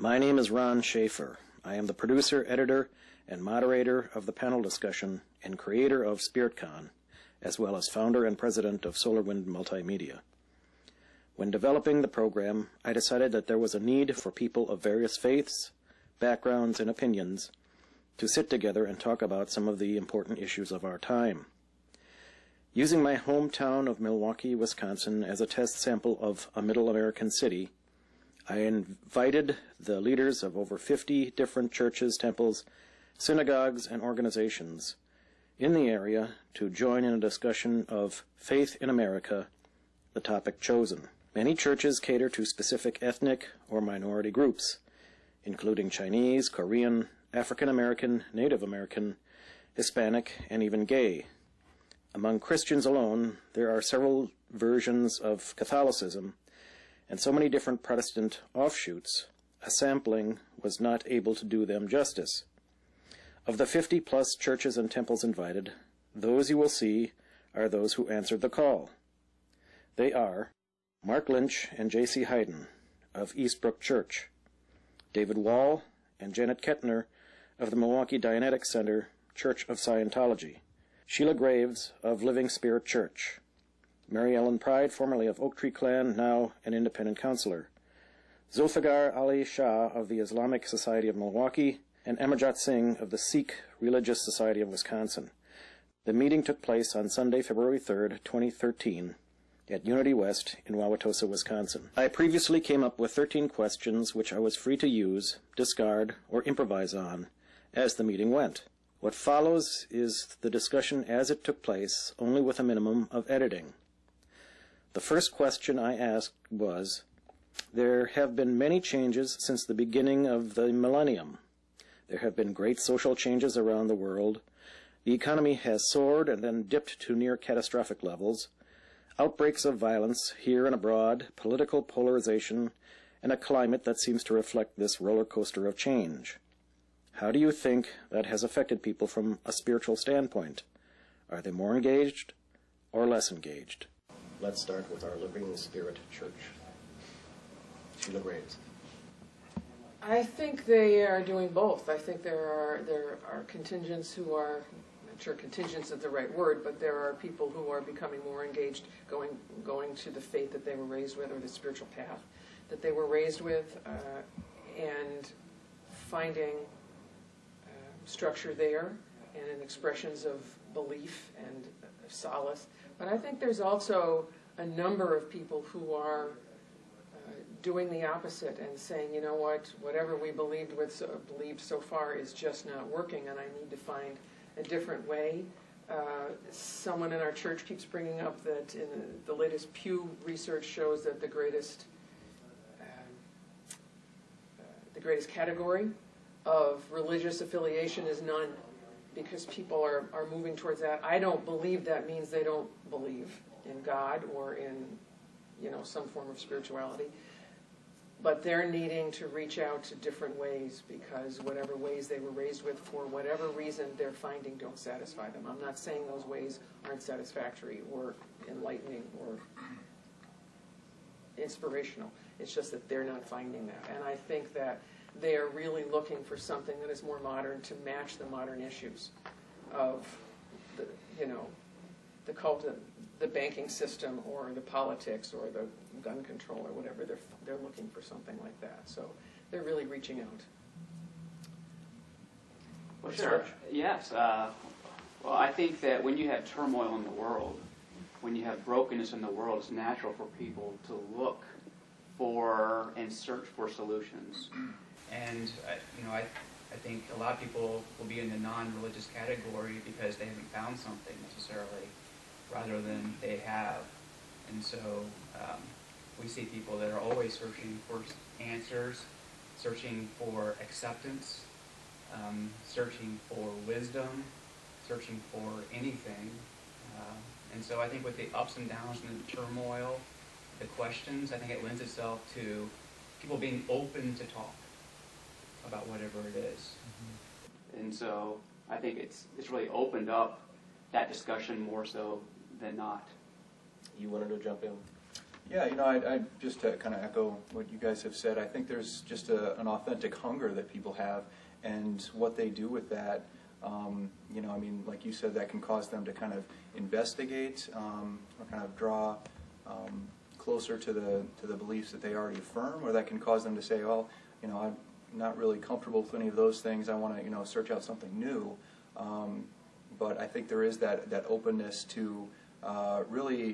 My name is Ron Schaefer. I am the producer, editor, and moderator of the panel discussion and creator of SpiritCon, as well as founder and president of SolarWind Multimedia. When developing the program, I decided that there was a need for people of various faiths, backgrounds, and opinions to sit together and talk about some of the important issues of our time. Using my hometown of Milwaukee, Wisconsin as a test sample of a middle American city, I invited the leaders of over 50 different churches, temples, synagogues, and organizations in the area to join in a discussion of faith in America, the topic chosen. Many churches cater to specific ethnic or minority groups, including Chinese, Korean, African American, Native American, Hispanic, and even gay. Among Christians alone, there are several versions of Catholicism, and so many different Protestant offshoots, a sampling was not able to do them justice. Of the 50-plus churches and temples invited, those you will see are those who answered the call. They are Mark Lynch and J.C. Hayden of Eastbrook Church, David Wall and Janet Kettner of the Milwaukee Dianetics Center, Church of Scientology, Sheila Graves of Living Spirit Church, Mary Ellen Pride, formerly of Oak Tree Clan, now an independent counselor, Zulfiqar Ali Shah of the Islamic Society of Milwaukee, and Amarjot Singh of the Sikh Religious Society of Wisconsin. The meeting took place on Sunday, February 3rd, 2013, at Unity West in Wauwatosa, Wisconsin. I previously came up with 13 questions which I was free to use, discard, or improvise on as the meeting went. What follows is the discussion as it took place, only with a minimum of editing. The first question I asked was, there have been many changes since the beginning of the millennium. There have been great social changes around the world. The economy has soared and then dipped to near catastrophic levels. Outbreaks of violence here and abroad, political polarization, and a climate that seems to reflect this roller coaster of change. How do you think that has affected people from a spiritual standpoint? Are they more engaged or less engaged? Let's start with our Living Spirit Church. Sheila Graves. I think they are doing both. I think there are contingents who are, I'm not sure contingents is the right word, but there are people who are becoming more engaged, going to the faith that they were raised with or the spiritual path that they were raised with, and finding structure there and in expressions of belief and solace. But I think there's also a number of people who are doing the opposite and saying, you know what, whatever we believed so far is just not working, and I need to find a different way. Someone in our church keeps bringing up that in the latest Pew research shows that the greatest category of religious affiliation is none, because people are moving towards that. I don't believe that means they don't believe in God or in, some form of spirituality, but they're needing to reach out to different ways because whatever ways they were raised with, for whatever reason they're finding, don't satisfy them. I'm not saying those ways aren't satisfactory or enlightening or inspirational. It's just that they're not finding that. And I think that they are really looking for something that is more modern to match the modern issues of the cult, the banking system, or the politics, or the gun control, or whatever. They're looking for something like that. So they're really reaching out. Well, sure. Yes. Well, I think that when you have turmoil in the world, when you have brokenness in the world, it's natural for people to look for and search for solutions. And I think a lot of people will be in the non-religious category because they haven't found something necessarily, rather than they have. And so we see people that are always searching for answers, searching for acceptance, searching for wisdom, searching for anything. And so I think with the ups and downs and the turmoil, the questions, I think it lends itself to people being open to talk about whatever it is. Mm-hmm. And so I think it's really opened up that discussion more so than not. You wanted to jump in? Yeah, I just to kind of echo what you guys have said. I think there's just an authentic hunger that people have, and what they do with that, like you said, that can cause them to kind of investigate or kind of draw closer to the beliefs that they already affirm, or that can cause them to say, well, I'm not really comfortable with any of those things. I want to, search out something new. But I think there is that openness to really,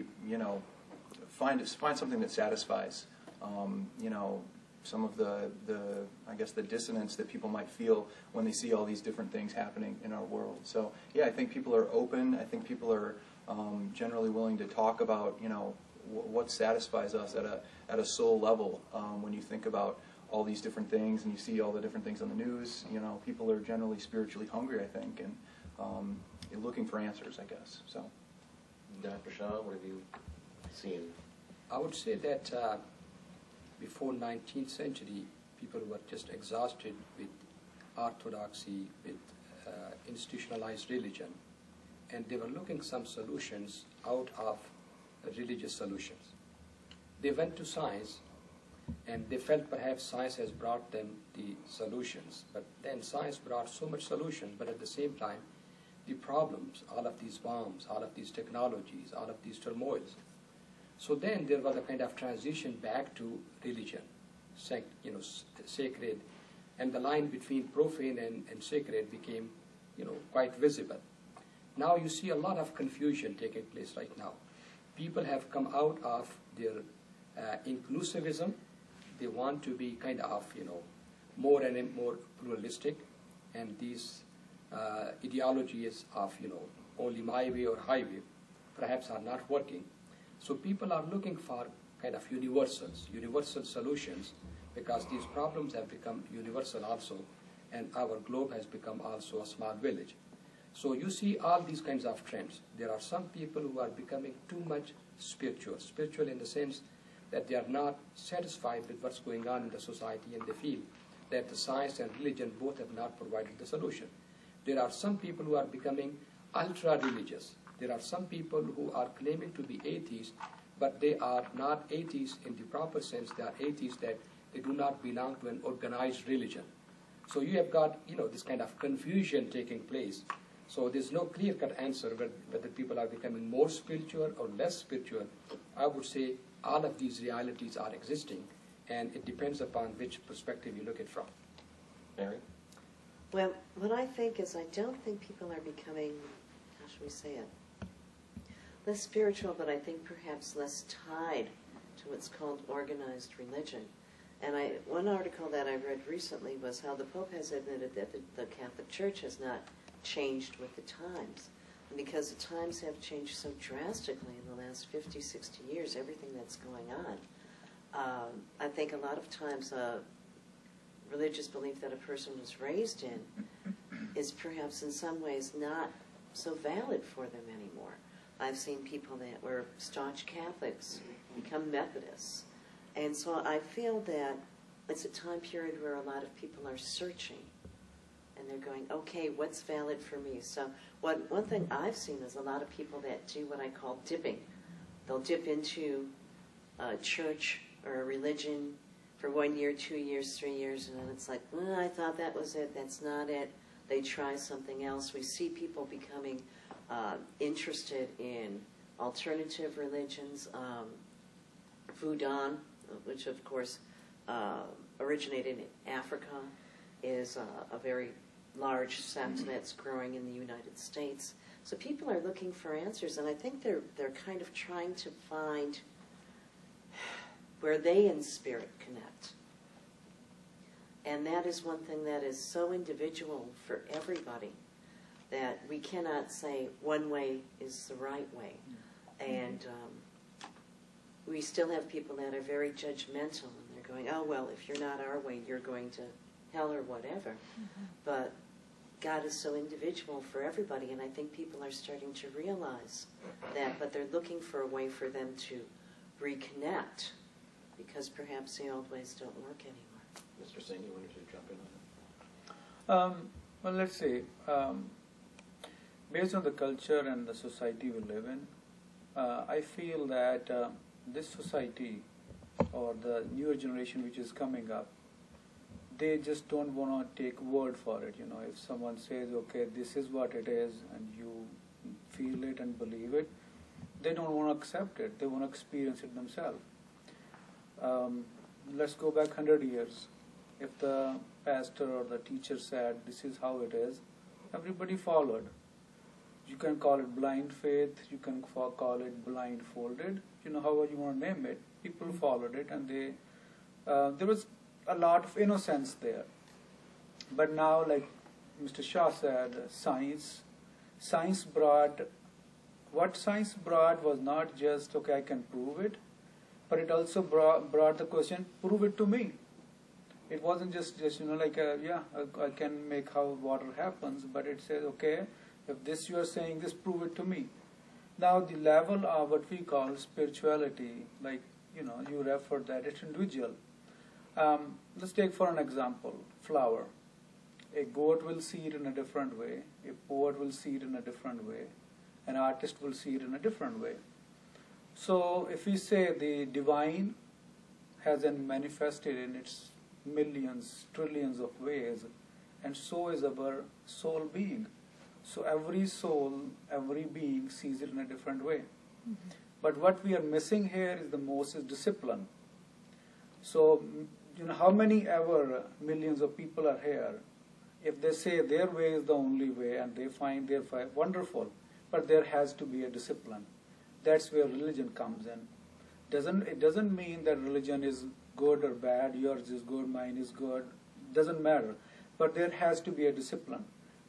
find something that satisfies, some of the I guess the dissonance that people might feel when they see all these different things happening in our world. So yeah, I think people are open. I think people are generally willing to talk about, what satisfies us at a soul level. When you think about all these different things and you see all the different things on the news, people are generally spiritually hungry, I think, and looking for answers, I guess. So, Dr. Shaw, what have you seen? I would say that before 19th century, people were just exhausted with orthodoxy, with institutionalized religion, and they were looking some solutions out of religious solutions. They went to science, and they felt perhaps science has brought them the solutions, but then science brought so much solutions, but at the same time, the problems, all of these bombs, all of these technologies, all of these turmoils. So then there was a kind of transition back to religion, sacred, and the line between profane and sacred became, quite visible. Now you see a lot of confusion taking place right now. People have come out of their inclusivism. They want to be kind of, more and more pluralistic, and these ideologies of, only my way or highway perhaps are not working. So people are looking for kind of universal solutions, because these problems have become universal also, and our globe has become also a small village. So you see all these kinds of trends. There are some people who are becoming too much spiritual in the sense that they are not satisfied with what's going on in the society, and they feel that the science and religion both have not provided the solution. There are some people who are becoming ultra-religious. There are some people who are claiming to be atheists, but they are not atheists in the proper sense. They are atheists that they do not belong to an organized religion. So you have got, this kind of confusion taking place. So there's no clear-cut answer whether people are becoming more spiritual or less spiritual. I would say all of these realities are existing, and it depends upon which perspective you look at from. Mary? Well, what I think is I don't think people are becoming, how should we say it, less spiritual, but I think perhaps less tied to what's called organized religion. And one article that I read recently was how the Pope has admitted that the Catholic Church has not changed with the times. And because the times have changed so drastically in the last 50, 60 years, everything that's going on, I think a lot of times religious belief that a person was raised in is perhaps in some ways not so valid for them anymore. I've seen people that were staunch Catholics become Methodists. And so I feel that it's a time period where a lot of people are searching, and they're going, okay, what's valid for me? So one thing I've seen is a lot of people that do what I call dipping. They'll dip into a church or a religion for 1 year, 2 years, 3 years, and then it's like, well, I thought that was it, that's not it. They try something else. We see people becoming interested in alternative religions. Voodoo, which of course originated in Africa, is a very large sect that's growing in the United States. So people are looking for answers, and I think they're kind of trying to find where they in spirit connect. And that is one thing that is so individual for everybody, that we cannot say one way is the right way. And we still have people that are very judgmental, and they're going, oh, well, if you're not our way, you're going to hell or whatever. But God is so individual for everybody, and I think people are starting to realize that, but they're looking for a way for them to reconnect, because perhaps the old ways don't work anymore. Mr. Singh, you wanted to jump in on that? Well, let's say, based on the culture and the society we live in, I feel that this society or the newer generation which is coming up, they just don't want to take word for it. If someone says, okay, this is what it is, and you feel it and believe it, they don't want to accept it. They want to experience it themselves. Let's go back 100 years. If the pastor or the teacher said, this is how it is, everybody followed. You can call it blind faith, you can call it blindfolded, however you want to name it. People followed it, and there was a lot of innocence there. But now, like Mr. Shah said, science brought, what science brought was not just, okay, I can prove it, but it also brought the question, prove it to me. It wasn't just I can make how water happens, but it says, okay, if this you are saying this, prove it to me. Now the level of what we call spirituality, like, you referred that it's individual. Let's take for an example, flower. A goat will see it in a different way, a poet will see it in a different way, an artist will see it in a different way. So if we say the divine has been manifested in its millions, trillions of ways, and so is our soul being. So every soul, every being sees it in a different way. Mm-hmm. But what we are missing here is the most is discipline. So, how many ever millions of people are here, if they say their way is the only way and they find their way, wonderful, but there has to be a discipline. That's where religion comes in. It doesn't mean that religion is good or bad, yours is good, mine is good, doesn't matter. But there has to be a discipline.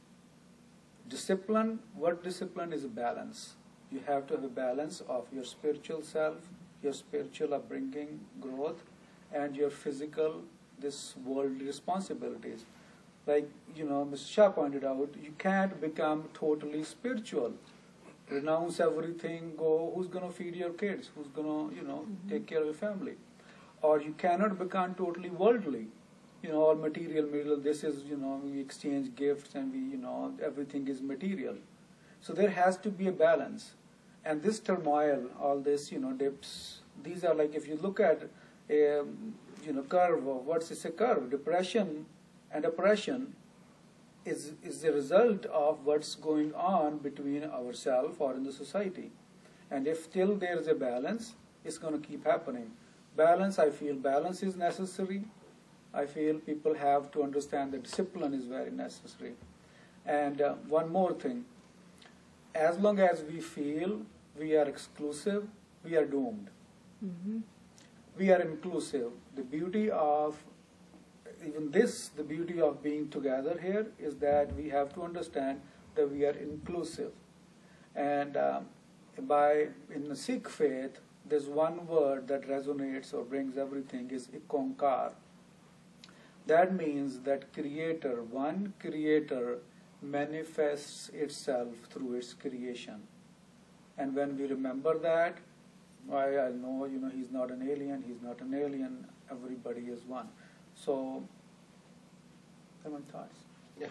What discipline is a balance. You have to have a balance of your spiritual self, your spiritual upbringing, growth, and your physical, this worldly responsibilities. Like, Mr. Shah pointed out, you can't become totally spiritual. Renounce everything, go, who's going to feed your kids? Who's going to, take care of your family? Or you cannot become totally worldly. All material, this is, we exchange gifts and we, everything is material. So there has to be a balance. And this turmoil, all this, dips, these are like, if you look at a, curve of what's a curve, depression and oppression is the result of what's going on between ourselves or in the society. And if still there is a balance, it's going to keep happening. Balance, I feel balance is necessary. I feel people have to understand that discipline is very necessary. And one more thing, as long as we feel we are exclusive, we are doomed. Mm-hmm. We are inclusive. The beauty of even this, the beauty of being together here is that we have to understand that we are inclusive. And in the Sikh faith, there's one word that resonates or brings everything is ikonkar. That means that one creator manifests itself through its creation. And when we remember that, I know, he's not an alien, everybody is one. So, some thoughts? You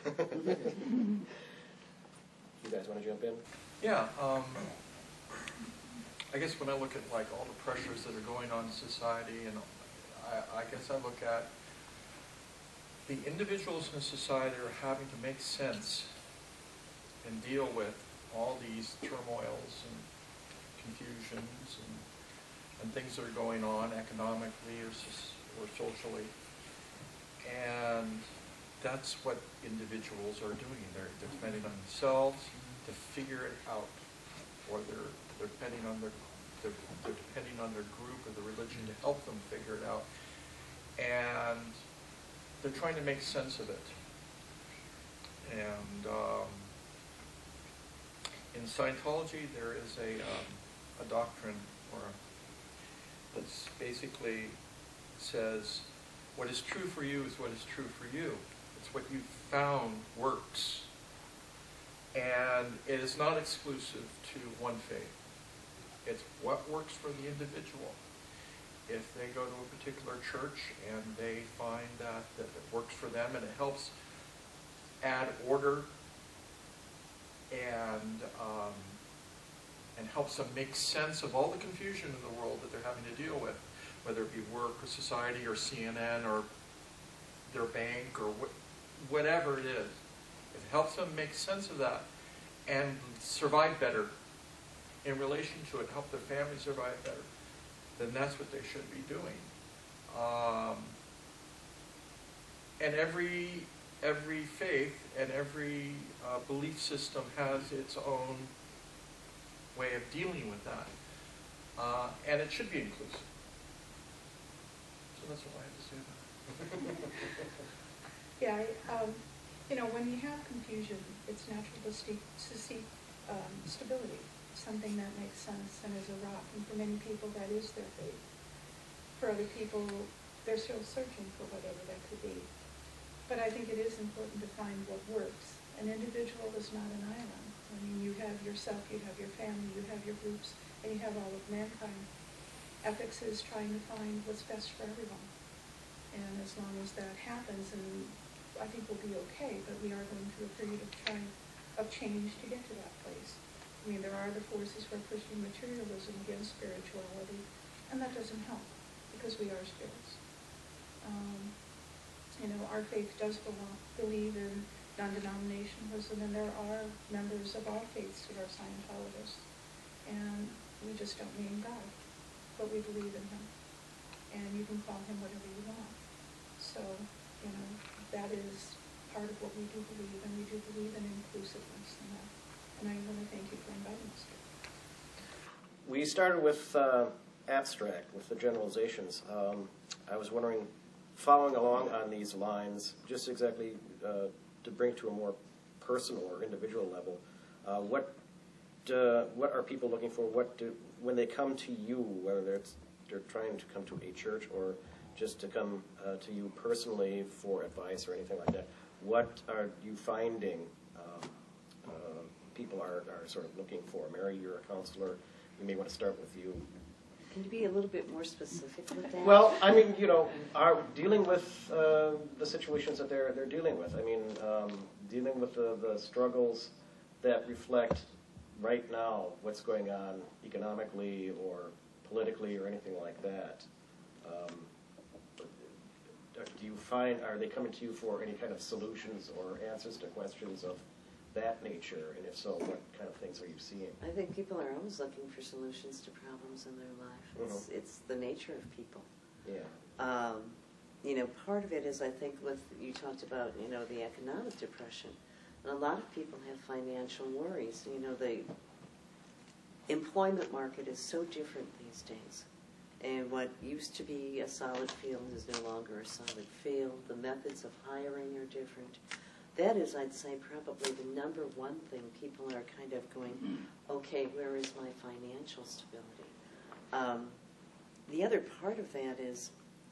guys want to jump in? Yeah, I guess when I look at like all the pressures that are going on in society, and I guess I look at the individuals in society are having to make sense and deal with all these turmoils and confusions and things that are going on economically or socially. And that's what individuals are doing. They're depending on themselves to figure it out, or they're depending on they're depending on their group or the religion to help them figure it out. And they're trying to make sense of it. And in Scientology, there is a doctrine that's basically says, what is true for you is what is true for you. It's what you've found works. And it is not exclusive to one faith. It's what works for the individual. If they go to a particular church and they find that it works for them and it helps add order and and helps them make sense of all the confusion in the world that they're having to deal with, whether it be work or society or CNN or their bank or whatever it is. It helps them make sense of that and survive better in relation to it, help their family survive better, then that's what they should be doing. And every faith and every belief system has its own way of dealing with that. And it should be inclusive. So that's all I have to say about it. Yeah, you know, when you have confusion, it's natural to seek stability, something that makes sense and is a rock. And for many people, that is their faith. For other people, they're still searching for whatever that could be. But I think it is important to find what works. An individual is not an island. I mean, you have yourself, you have your family, you have your groups, and you have all of mankind. Ethics is trying to find what's best for everyone. And as long as that happens, and I think we'll be okay, but we are going through a period of change to get to that place. I mean, there are the forces who are pushing materialism against spirituality, and that doesn't help, because we are spirits. You know, our faith does believe in non-denominationalism, and there are members of all faiths who are Scientologists, and we just don't name God, but we believe in Him, and you can call Him whatever you want. So, you know, that is part of what we do believe, and we do believe in inclusiveness in that. And I want to thank you for inviting us here. We started with abstract, with the generalizations. I was wondering, following along on these lines, just exactly to bring to a more personal or individual level, what are people looking for? When they come to you, whether they're trying to come to a church or just to come to you personally for advice or anything like that, what are you finding people are sort of looking for? Mary, you're a counselor. We may want to start with you. Can you be a little bit more specific with that? Well, I mean, you know, are dealing with the situations that they're dealing with. I mean, dealing with the struggles that reflect right now what's going on economically or politically or anything like that. Do you find, are they coming to you for any kind of solutions or answers to questions of that nature? And if so, what kind of things are you seeing? I think people are always looking for solutions to problems in their life. It's the nature of people. Yeah. You know, part of it is, I think, with, you talked about, you know, the economic depression. And a lot of people have financial worries. You know, the employment market is so different these days. And what used to be a solid field is no longer a solid field. The methods of hiring are different. That is, I'd say, probably the number one thing people are kind of going, okay, where is my financial stability? The other part of that is,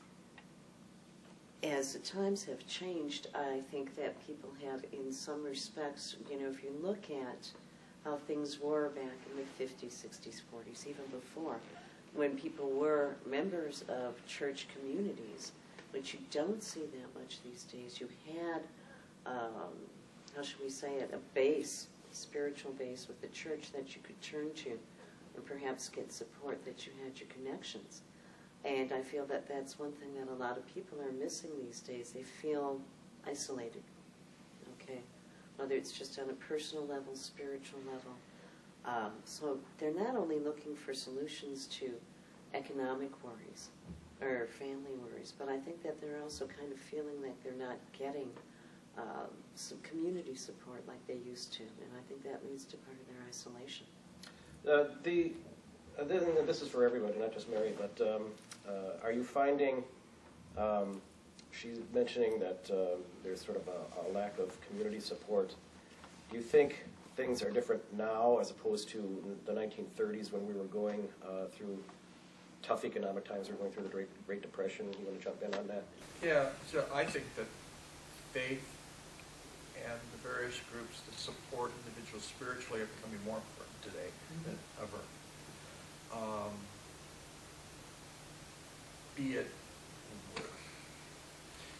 as the times have changed, I think that people have, in some respects, you know, if you look at how things were back in the 50s, 60s, 40s, even before, when people were members of church communities, which you don't see that much these days. You had, how should we say it, a base, a spiritual base with the church that you could turn to and perhaps get support, that you had your connections. And I feel that that's one thing that a lot of people are missing these days. They feel isolated, okay? Whether it's just on a personal level, spiritual level. So they're not only looking for solutions to economic worries or family worries, but I think that they're also kind of feeling like they're not getting some community support like they used to, and I think that leads to part of their isolation. This is for everybody, not just Mary, but are you finding, she's mentioning that there's sort of a lack of community support. Do you think things are different now as opposed to the 1930s when we were going through tough economic times? We're going through the Great Depression. You want to jump in on that? Yeah, so I think that faith and the various groups that support individuals spiritually are becoming more important today than ever. Be it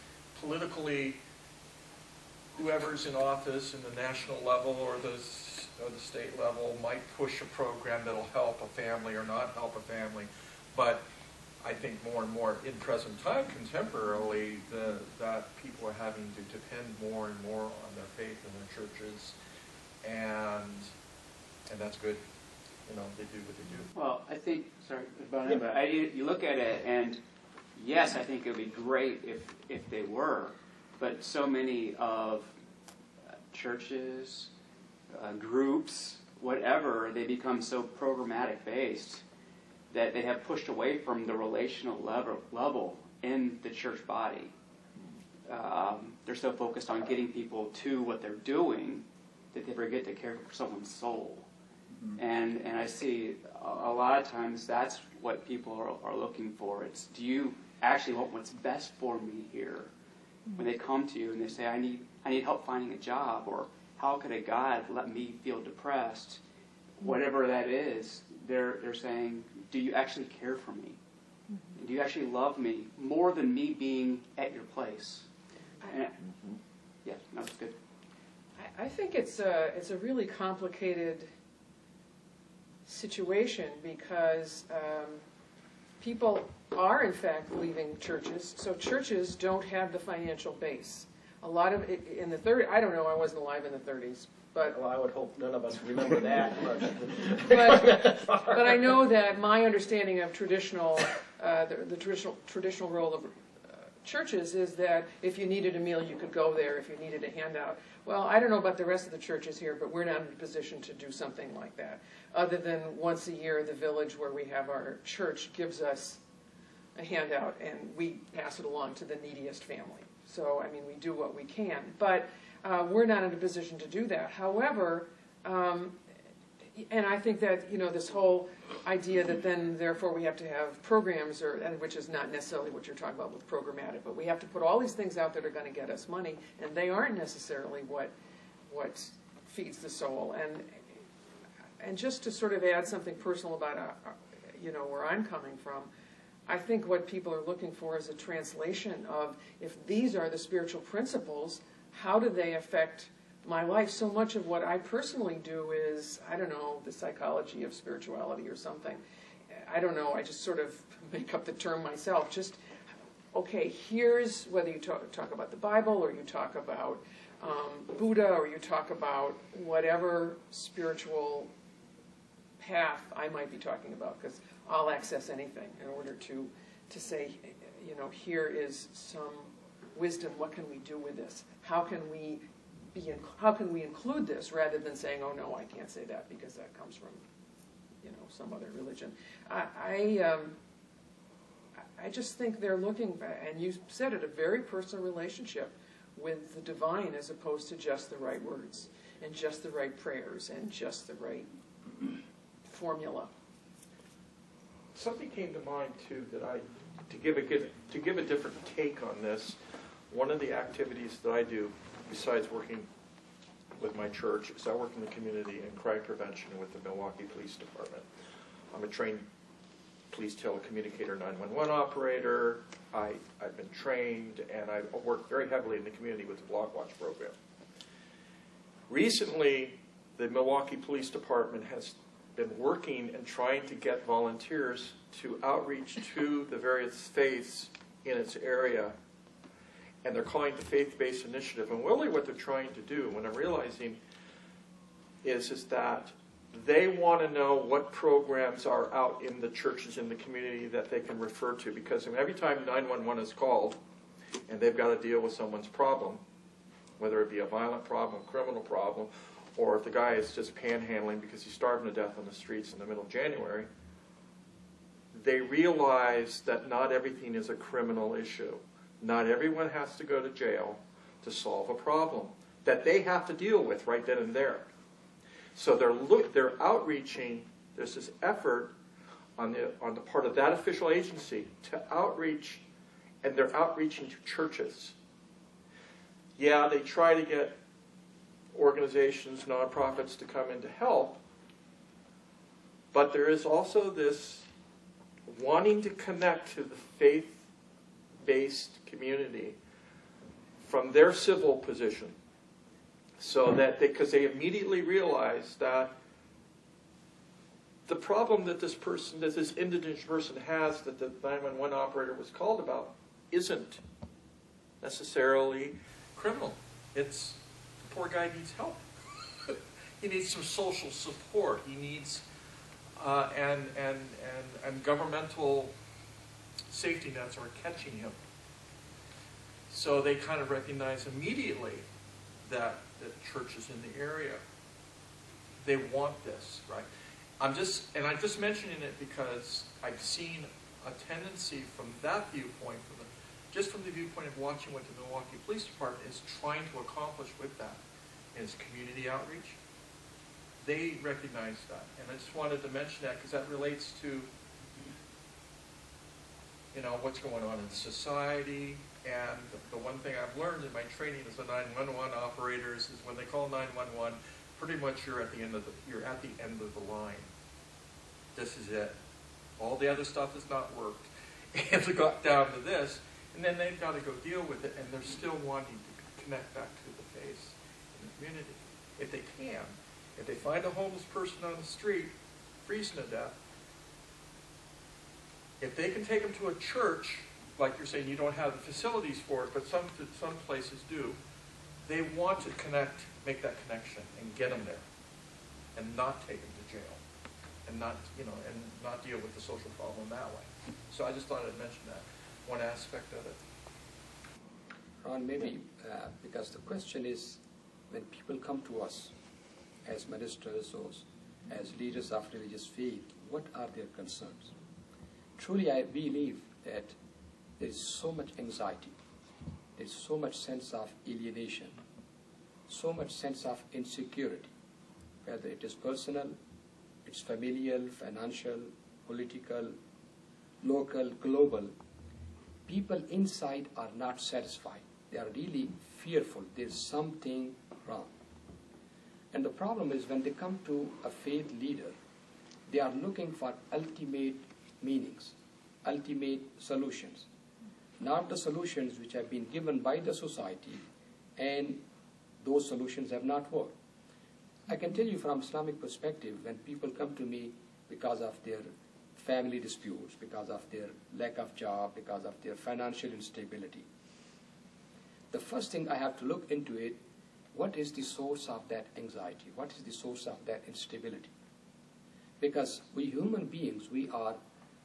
politically, whoever's in office in the national level or the or the state level might push a program that'll help a family or not help a family. But I think more and more in present time, contemporarily, that people are having to depend more and more on their faith in their churches, and that's good. You know, they do what they do. Well, I think, sorry, but you look at it, and yes, I think it would be great if they were, but so many of churches, groups, whatever, they become so programmatic based that they have pushed away from the relational level in the church body. They're so focused on getting people to what they're doing that they forget to care for someone's soul. And I see a lot of times that's what people are looking for. It's, do you actually want what's best for me here? When they come to you and they say, I need help finding a job, or how could a God let me feel depressed? Whatever that is, they're saying, do you actually care for me? Do you actually love me more than me being at your place? Yeah, no, that's good. I think it's a really complicated situation because people are in fact leaving churches, so churches don't have the financial base. A lot of it in the 30s, I don't know, I wasn't alive in the 30s, but Well, I would hope none of us remember that. but I know that my understanding of traditional, the traditional role of churches is that if you needed a meal, you could go there. If you needed a handout, well, I don't know about the rest of the churches here, but we're not in a position to do something like that. Other than once a year, the village where we have our church gives us a handout, and we pass it along to the neediest family. So, I mean, we do what we can, but we're not in a position to do that. However, and I think that, you know, this whole idea that then, therefore, we have to have programs, and which is not necessarily what you're talking about with programmatic, but we have to put all these things out that are going to get us money, and they aren't necessarily what feeds the soul. And just to sort of add something personal about, you know, where I'm coming from, I think what people are looking for is a translation of, if these are the spiritual principles, how do they affect my life? So much of what I personally do is, I don't know, the psychology of spirituality or something. I don't know, I just sort of make up the term myself. Just, okay, here's, whether you talk about the Bible, or you talk about Buddha, or you talk about whatever spiritual path I might be talking about, because I'll access anything in order to say, you know, here is some wisdom. What can we do with this? How can we include this, rather than saying, oh no, I can't say that because that comes from, you know, some other religion. I just think they're looking, and you said it, a very personal relationship with the divine, as opposed to just the right words and just the right prayers and just the right formula. Something came to mind too that to give a different take on this. One of the activities that I do, besides working with my church, is I work in the community in crime prevention with the Milwaukee Police Department. I'm a trained police telecommunicator 911 operator. I've been trained, and I work very heavily in the community with the Block Watch program. Recently, the Milwaukee Police Department has been working and trying to get volunteers to outreach to the various faiths in its area, and they're calling it the faith-based initiative. And really what they're trying to do, what I'm realizing, is that they want to know what programs are out in the churches in the community that they can refer to, because every time 911 is called and they've got to deal with someone's problem, whether it be a violent problem, a criminal problem, or if the guy is just panhandling because he's starving to death on the streets in the middle of January, they realize that not everything is a criminal issue. Not everyone has to go to jail to solve a problem that they have to deal with right then and there. So they're outreaching. There's this effort on the part of that official agency to outreach, and they're outreaching to churches. Yeah, they try to get organizations, nonprofits to come in to help, but there is also this wanting to connect to the faith-based community from their civil position. So that, because they immediately realize that the problem that this indigent person has, that the 911 operator was called about, isn't necessarily criminal. It's the poor guy needs help. He needs some social support. He needs and governmental safety nets are catching him. So they kind of recognize immediately that churches in the area, they want this, right? I'm just mentioning it because I've seen a tendency from that viewpoint, just from the viewpoint of watching what the Milwaukee Police Department is trying to accomplish with that, is community outreach. They recognize that, and I just wanted to mention that because that relates to, you know, what's going on in society. And the one thing I've learned in my training as a 911 operators is when they call 911, pretty much you're at the end of the line. This is it. All the other stuff has not worked, and they got down to this, and then they've got to go deal with it, and they're still wanting to connect back to the face in the community, if they can. If they find a homeless person on the street freezing to death, if they can take them to a church, like you're saying, you don't have the facilities for it, but some places do, they want to connect, make that connection, and get them there, and not take them to jail, and not, you know, and not deal with the social problem that way. So I just thought I'd mention that one aspect of it. Ron, maybe because the question is, when people come to us as ministers or as leaders of religious faith, what are their concerns? Truly, I believe that there is so much anxiety, there is so much sense of alienation, so much sense of insecurity, whether it is personal, it's familial, financial, political, local, global. People inside are not satisfied. They are really fearful. There's something wrong. And the problem is when they come to a faith leader, they are looking for ultimate meanings, ultimate solutions. Not the solutions which have been given by the society, and those solutions have not worked. I can tell you from Islamic perspective, when people come to me because of their family disputes, because of their lack of job, because of their financial instability, the first thing I have to look into it, what is the source of that anxiety? What is the source of that instability? Because we human beings, we are,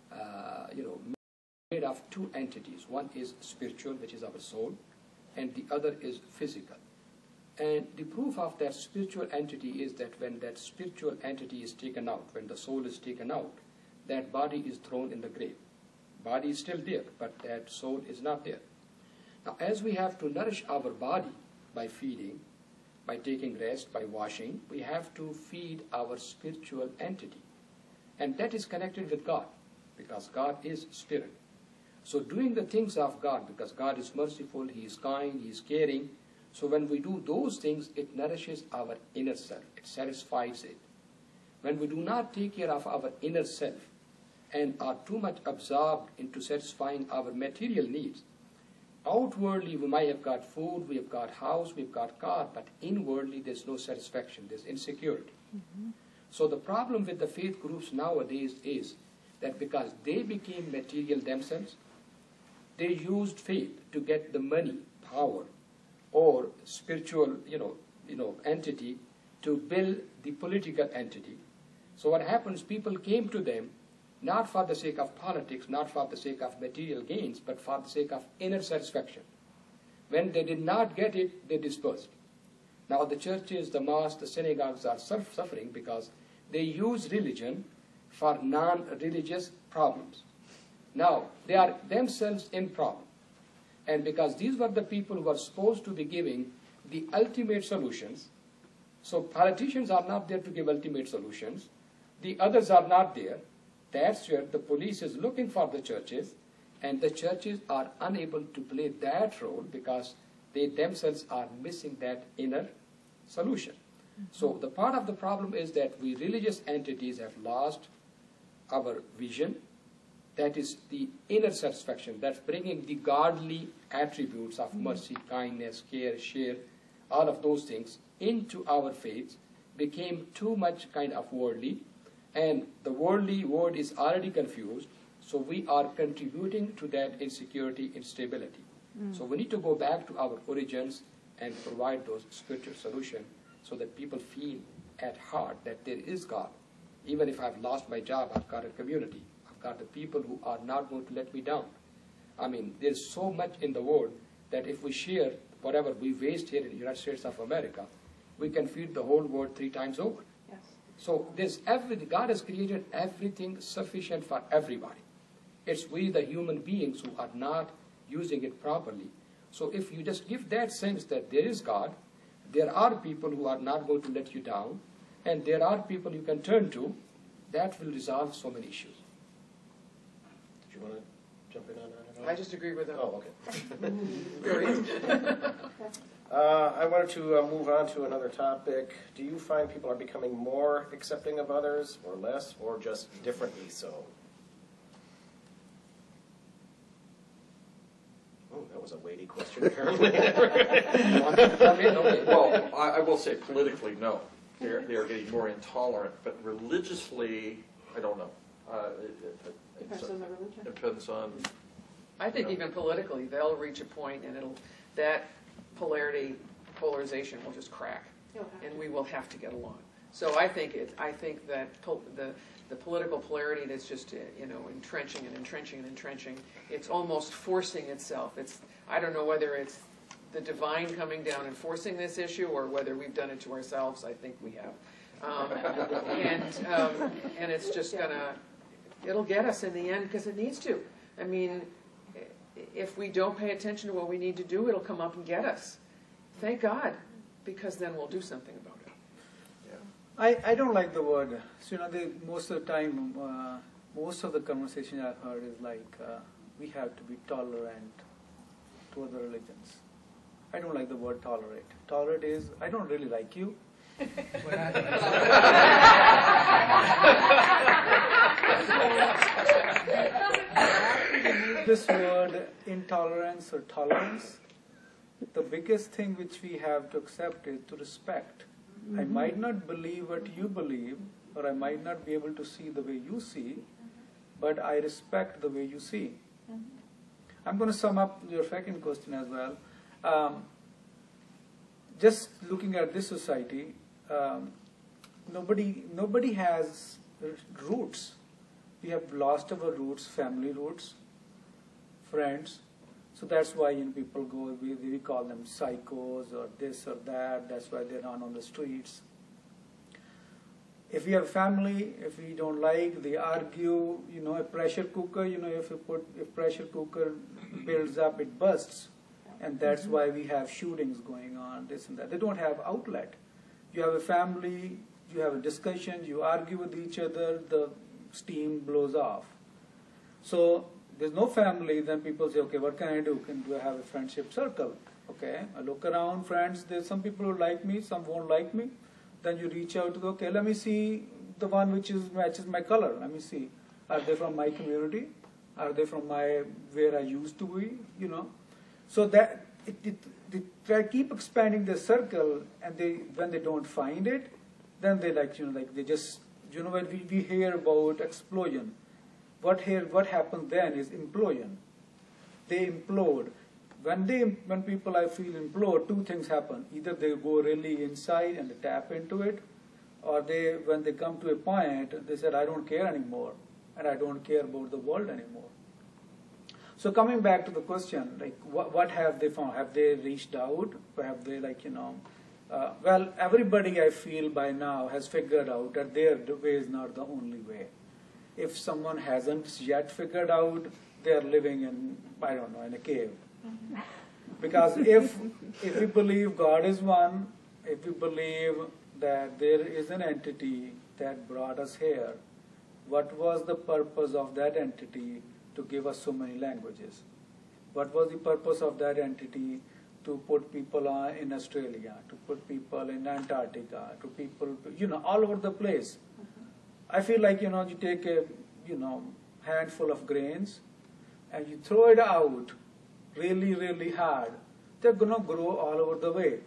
made of two entities. One is spiritual, which is our soul, and the other is physical. And the proof of that spiritual entity is that when that spiritual entity is taken out, when the soul is taken out, that body is thrown in the grave. Body is still there, but that soul is not there. Now, as we have to nourish our body by feeding, by taking rest, by washing, we have to feed our spiritual entity. And that is connected with God, because God is spirit. So doing the things of God, because God is merciful, He is kind, He is caring, so when we do those things, it nourishes our inner self, it satisfies it. When we do not take care of our inner self and are too much absorbed into satisfying our material needs, outwardly we might have got food, we have got house, we've got car, but inwardly there's no satisfaction, there's insecurity. Mm-hmm. So the problem with the faith groups nowadays is that because they became material themselves, they used faith to get the money, power, or spiritual, entity to build the political entity. So what happens, people came to them not for the sake of politics, not for the sake of material gains, but for the sake of inner satisfaction. When they did not get it, they dispersed. Now the churches, the mosques, the synagogues are suffering because they use religion for non-religious problems. Now, they are themselves in problem. And because these were the people who were supposed to be giving the ultimate solutions, so politicians are not there to give ultimate solutions, the others are not there, that's where the police is looking for the churches, and the churches are unable to play that role because they themselves are missing that inner solution. Mm-hmm. So the part of the problem is that we religious entities have lost our vision, that is the inner satisfaction, that's bringing the godly attributes of mercy, kindness, care, share, all of those things into our faith became too much kind of worldly, and the worldly world is already confused, so we are contributing to that insecurity, instability. So we need to go back to our origins and provide those spiritual solutions so that people feel at heart that there is God. Even if I've lost my job, I've got a community. I've got the people who are not going to let me down. I mean, there's so much in the world that if we share whatever we waste here in the United States of America, we can feed the whole world 3 times over. Yes. So there's God has created everything sufficient for everybody. It's we, the human beings, who are not using it properly. So if you just give that sense that there is God, there are people who are not going to let you down, and there are people you can turn to, that will resolve so many issues. Do you want to jump in on that at all? I just agree with them. Oh, okay. Very easy. I wanted to move on to another topic. Do you find people are becoming more accepting of others, or less, or just differently so? Oh, that was a weighty question, apparently. Well, I will say politically, no. They are getting more intolerant, but religiously, I don't know. Depends on the religion. Depends on. I think even politically, they'll reach a point and that polarization will just crack, and we will have to get along. So I think that the political polarity that's just entrenching and entrenching and entrenching, it's almost forcing itself. I don't know whether it's the divine coming down and forcing this issue, or whether we've done it to ourselves. I think we have, and it's just it'll get us in the end, because it needs to. I mean, if we don't pay attention to what we need to do, it'll come up and get us. Thank God, because then we'll do something about it. I don't like the word. So, most of the time, most of the conversation I've heard is like, we have to be tolerant to other religions. I don't like the word tolerate. Tolerate is, I don't really like you. This word intolerance or tolerance, the biggest thing which we have to accept is to respect. I might not believe what you believe, or I might not be able to see the way you see, but I respect the way you see. I'm going to sum up your second question as well. Just looking at this society, nobody has roots. We have lost our roots, family roots, friends. So that's why people go, we call them psychos or this or that. That's why they run on the streets. If we have family, if we don't like, they argue. A pressure cooker, if pressure cooker builds up, it bursts. And that's why we have shootings going on, this and that. They don't have outlet. You have a family, you have a discussion, you argue with each other, the steam blows off. So there's no family, then people say, okay, what can I do? Do I have a friendship circle? Okay, I look around, friends, there's some people who like me, some won't like me. Then you reach out to, okay, let me see the one which matches my color. Let me see. Are they from my community? Are they from where I used to be? So that they keep expanding the circle, and when they don't find it, then they they just, when we hear about explosion, what happens then is implosion. They implode. When people I feel implode, 2 things happen. Either they go really inside and they tap into it, or when they come to a point, they said, I don't care anymore, and I don't care about the world anymore. So coming back to the question, what have they found? Have they reached out? Or have they well, everybody I feel by now has figured out that their way is not the only way. If someone hasn't yet figured out, they're living in, I don't know, in a cave. Because if we believe God is one, if we believe that there is an entity that brought us here, what was the purpose of that entity to give us so many languages? What was the purpose of that entity to put people in Australia, to put people in Antarctica, to people, all over the place? I feel like, you take a, handful of grains and you throw it out really, really hard. They're going to grow all over the way.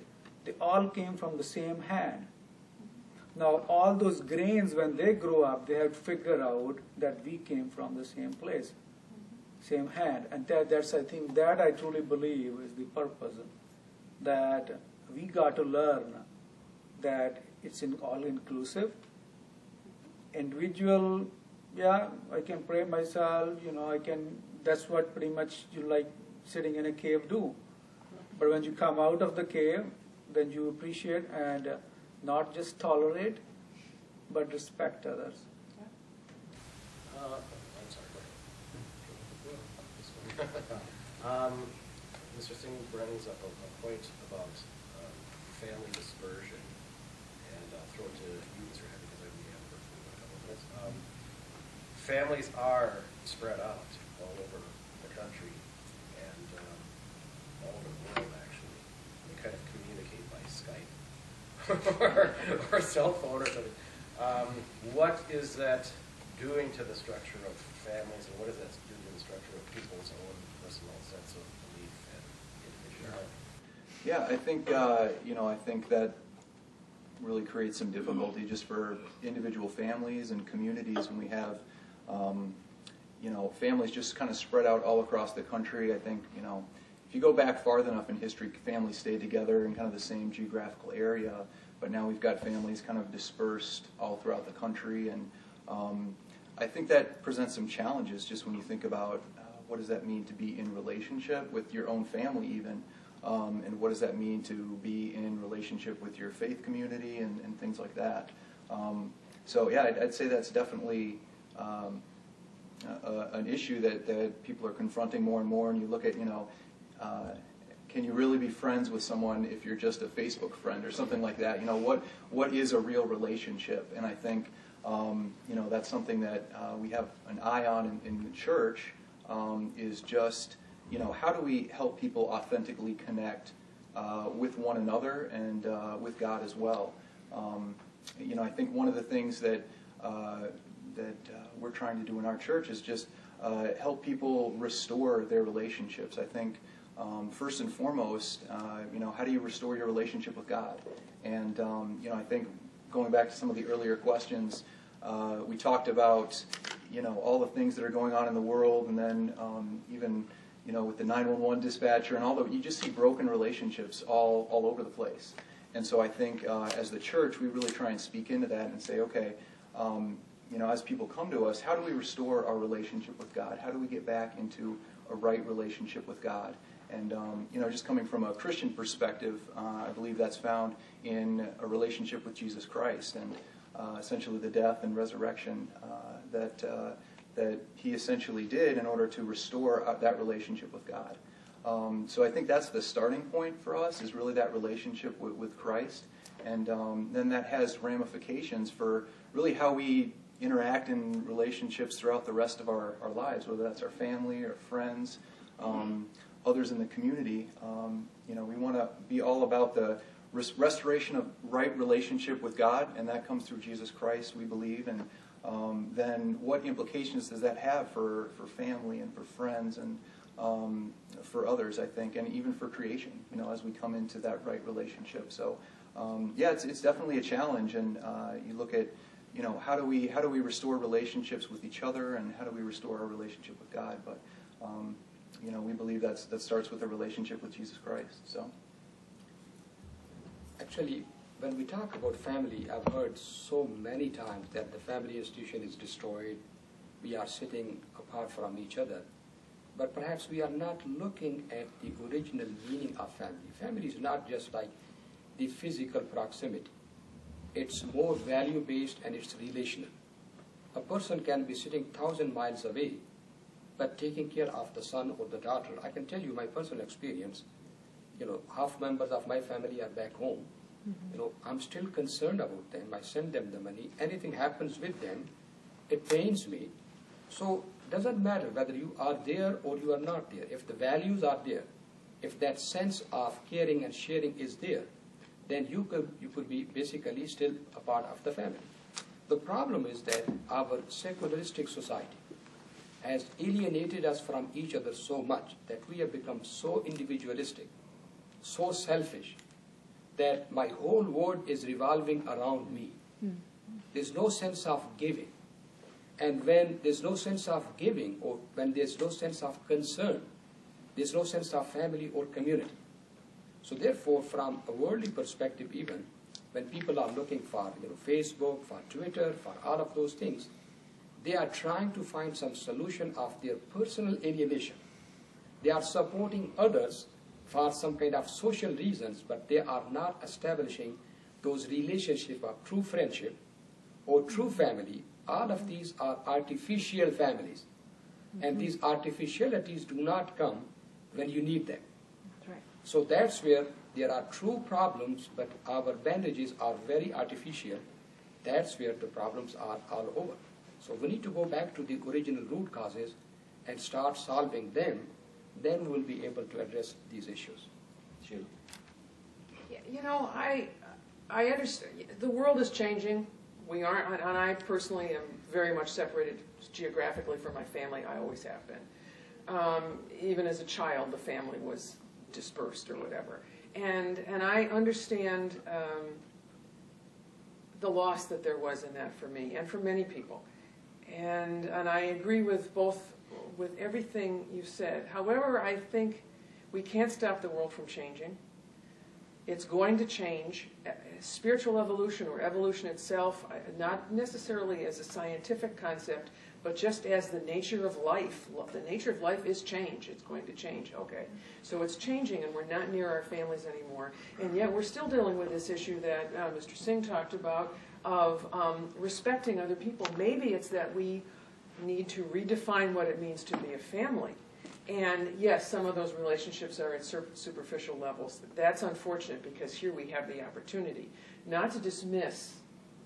they all came from the same hand. Now, all those grains, when they grow up, they have to figure out that we came from the same place, same hand. And that's, I think, that I truly believe is the purpose, that we got to learn that it's all-inclusive. Individual, yeah, I can pray myself, that's what pretty much you like sitting in a cave do. But when you come out of the cave, then you appreciate and not just tolerate, but respect others. I'm sorry. Mr. Singh brings up a point about family dispersion, and I'll throw it to you, Mr. Head, because we have for a couple of minutes. Families are spread out all over the country and all over the world, actually. They kind of communicate by Skype or cell phone or something. What is that doing to the structure of families, and what does that do to the structure of people's own personal sense of belief and individuality? Yeah, I think that really creates some difficulty just for individual families and communities when we have, families just kind of spread out all across the country. I think, if you go back farther enough in history, families stayed together in kind of the same geographical area, but now we've got families kind of dispersed all throughout the country, and I think that presents some challenges just when you think about what does that mean to be in relationship with your own family even, and what does that mean to be in relationship with your faith community and things like that. So yeah, I'd say that's definitely an issue that people are confronting more and more, and you look at, can you really be friends with someone if you're just a Facebook friend or something like that? What is a real relationship? And I think, that's something that we have an eye on in the church, is just, how do we help people authentically connect with one another and with God as well? I think one of the things that we're trying to do in our church is just help people restore their relationships. I think first and foremost, how do you restore your relationship with God? And I think going back to some of the earlier questions, we talked about all the things that are going on in the world, and then even with the 911 dispatcher and all that, you just see broken relationships all over the place. And so I think as the church, we really try and speak into that and say, okay, as people come to us, how do we restore our relationship with God? How do we get back into a right relationship with God? And just coming from a Christian perspective, I believe that's found in a relationship with Jesus Christ and essentially the death and resurrection that he essentially did in order to restore that relationship with God. So I think that's the starting point for us, is really that relationship with Christ. And then that has ramifications for really how we interact in relationships throughout the rest of our lives, whether that's our family or friends, others in the community. We want to be all about the restoration of right relationship with God, and that comes through Jesus Christ, we believe. And then what implications does that have for family and for friends and for others, I think, and even for creation, as we come into that right relationship. So, it's definitely a challenge, and you look at, how do we restore relationships with each other, and how do we restore our relationship with God? But, we believe that starts with a relationship with Jesus Christ. So, actually, when we talk about family, I've heard so many times that the family institution is destroyed. We are sitting apart from each other. But perhaps we are not looking at the original meaning of family. Family is not just like the physical proximity. It's more value-based and it's relational. A person can be sitting 1,000 miles away, but taking care of the son or the daughter. I can tell you my personal experience. Half members of my family are back home. I'm still concerned about them. I send them the money. Anything happens with them, it pains me. So it doesn't matter whether you are there or you are not there. If the values are there, if that sense of caring and sharing is there, then you could be basically still a part of the family. The problem is that our secularistic society has alienated us from each other so much that we have become so individualistic, so selfish, that my whole world is revolving around me. There's no sense of giving. And when there's no sense of giving, or when there's no sense of concern, there's no sense of family or community. So therefore, from a worldly perspective even, when people are looking for Facebook, for Twitter, for all of those things, they are trying to find some solution of their personal alienation. They are supporting others for some kind of social reasons, but they are not establishing those relationships of true friendship or true family. All of these are artificial families. And these artificialities do not come when you need them. That's right. So that's where there are true problems, but our bandages are very artificial. That's where the problems are all over. So we need to go back to the original root causes and start solving them. Then we'll be able to address these issues. Jude. You know, I understand. The world is changing. We aren't, and I personally am very much separated geographically from my family. I always have been. Even as a child, the family was dispersed or whatever. And I understand the loss that there was in that for me and for many people. And I agree with everything you said. However, I think we can't stop the world from changing. It's going to change. Spiritual evolution or evolution itself, not necessarily as a scientific concept, but just as the nature of life. The nature of life is change. It's going to change. Okay. So it's changing, and we're not near our families anymore. And yet we're still dealing with this issue that Mr. Singh talked about of respecting other people. Maybe it's that we need to redefine what it means to be a family. And yes, some of those relationships are at superficial levels. That's unfortunate because here we have the opportunity not to dismiss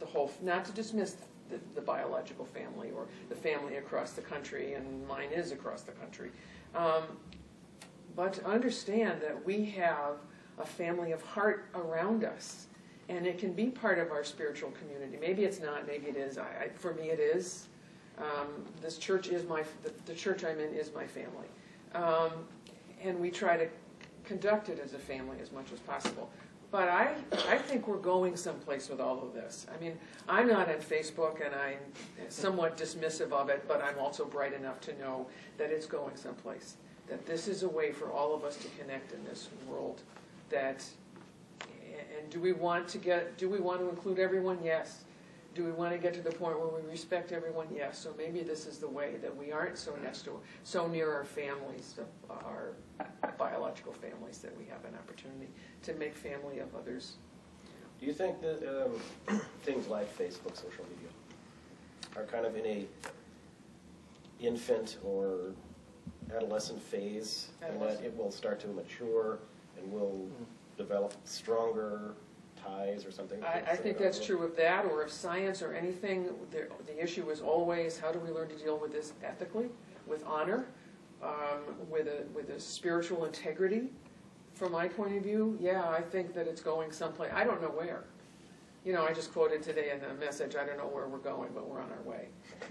the biological family or the family across the country, and mine is across the country, but to understand that we have a family of heart around us, and it can be part of our spiritual community. Maybe it's not, maybe it is. For me, it is. This church is the church I'm in is my family. And we try to conduct it as a family as much as possible. But I think we're going someplace with all of this. I mean, I'm not on Facebook, and I'm somewhat dismissive of it, but I'm also bright enough to know that it's going someplace, that this is a way for all of us to connect in this world. And do we want to include everyone? Yes. Do we want to get to the point where we respect everyone? Yes. So maybe this is the way that we aren't so near our families, our biological families, that we have an opportunity to make family of others. Do you think that things like Facebook, social media, are kind of in a infant or adolescent phase, and that it will start to mature and will develop stronger ties or something? I think that's true of that, or of science or anything. The issue is always, how do we learn to deal with this ethically, with honor, with a spiritual integrity? From my point of view, yeah, I think that it's going someplace. I don't know where. You know, I just quoted today in the message, I don't know where we're going, but we're on our way.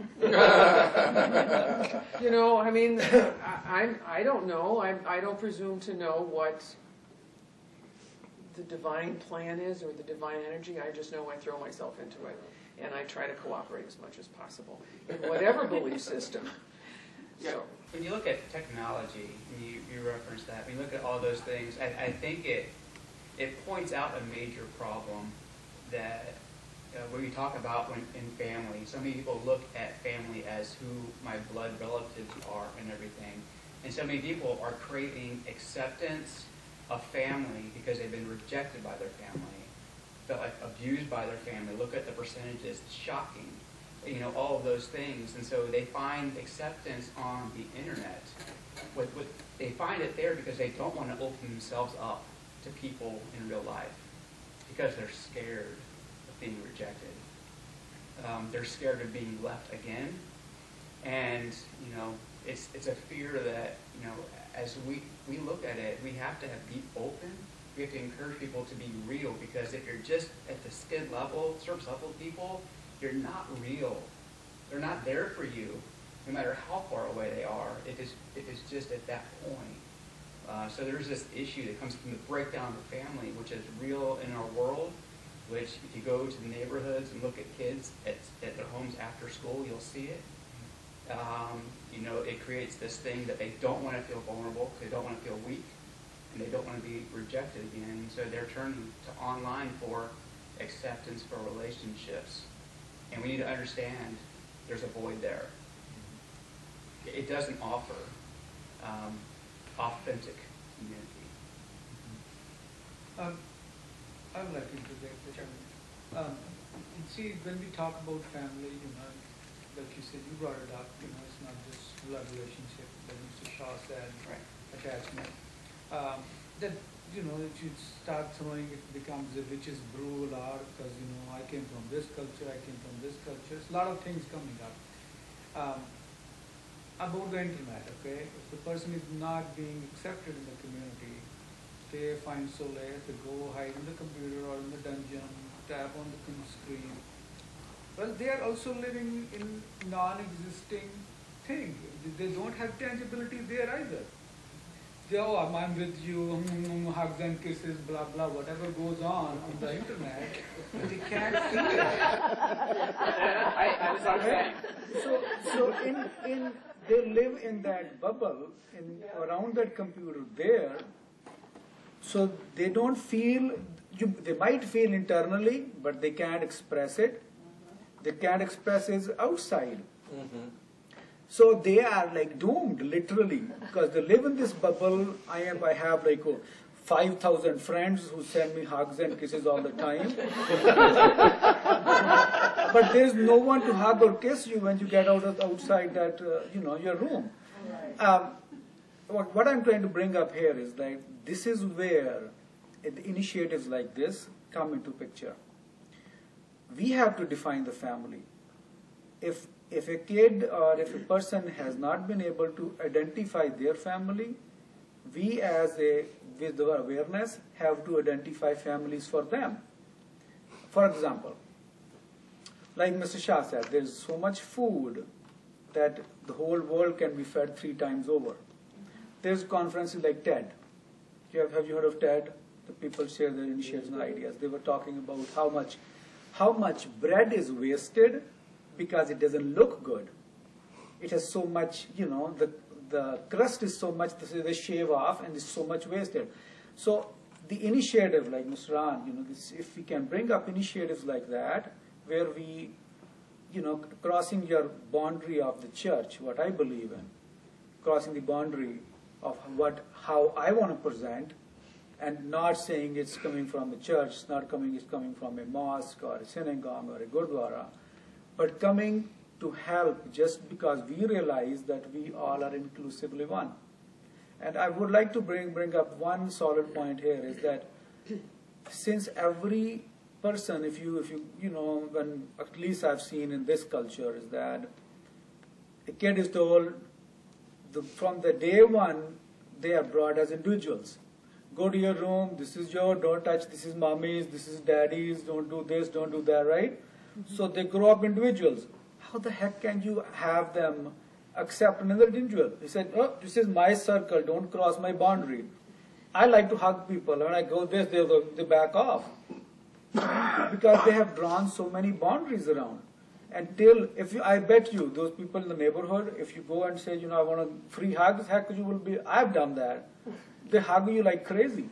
You know, I mean, I don't know. I don't presume to know what the divine plan is or the divine energy. I just know I throw myself into it, and I try to cooperate as much as possible in whatever belief system. Yeah. So. When you look at technology, and you referenced that, when you look at all those things, I think it points out a major problem that when you talk about in family, so many people look at family as who my blood relatives are and everything. And so many people are craving acceptance of family because they've been rejected by their family, felt like abused by their family. Look at the percentages, it's shocking. You know, all of those things. And so they find acceptance on the internet. They find it there because they don't want to open themselves up to people in real life because they're scared of being rejected. They're scared of being left again. And, you know, it's a fear that, you know, as we look at it, we have to be open. We have to encourage people to be real, because if you're just at the skin level, surface level people, you're not real. They're not there for you, no matter how far away they are. It is just at that point So there's this issue that comes from the breakdown of the family, which is real in our world, which if you go to the neighborhoods and look at kids at their homes after school, you'll see it. You know, it creates this thing that they don't want to feel vulnerable, they don't want to feel weak, and they don't want to be rejected again. So they're turning to online for acceptance, for relationships. And we need to understand there's a void there. It doesn't offer authentic community. I would like to interject the chairman. See, when we talk about family, you know, like you said, you brought it up, you know, it's not just blood relationship, like Mr. Shaw said, Right. attachment. That, you know, if you start throwing, it becomes a witch's brew a lot, because, you know, I came from this culture, I came from this culture. It's a lot of things coming up. About the internet, okay? If the person is not being accepted in the community, they find solace, they go hide in the computer or in the dungeon, tap on the screen. Well, they are also living in non-existing thing. They don't have tangibility there either. They, oh, I'm with you, hugs and kisses, blah, blah, whatever goes on the internet, they can't feel it. I was not saying. So they live in that bubble, around that computer there, so they don't feel, they might feel internally, but they can't express it. They can't express it outside. Mm-hmm. So they are like doomed, literally, because they live in this bubble. I have like 5,000 friends who send me hugs and kisses all the time. But there's no one to hug or kiss you when you get outside that, your room. What I'm trying to bring up here is that this is where initiatives like this come into picture. We have to define the family. If a kid or if a person has not been able to identify their family, we with our awareness, have to identify families for them. For example, like Mr. Shah said, there's so much food that the whole world can be fed 3 times over. There's conferences like TED. Have you heard of TED? The people share their initiatives and ideas. They were talking about how much bread is wasted because it doesn't look good. It has so much, the crust is so much, they shave off and there's so much wasted. So the initiative like Mr. Ran, if we can bring up initiatives like that, where we, crossing your boundary of the church, what I believe in, crossing the boundary of how I want to present, and not saying it's coming from the church, it's coming from a mosque or a synagogue or a gurdwara, but coming to help just because we realize that we all are inclusively one. And I would like to bring up one solid point here is that since every person, if you when at least I've seen in this culture is that a kid is told from the day one they are brought as individuals. Go to your room, this is don't touch, this is mommy's, this is daddy's, don't do this, don't do that, right? So they grow up individuals. How the heck can you have them accept another individual? He said, oh, this is my circle, don't cross my boundary. I like to hug people. When I go this, they back off. Because they have drawn so many boundaries around. Until, I bet you, those people in the neighborhood, if you go and say, I want free hugs, heck, you will be, I've done that. They hug you like crazy.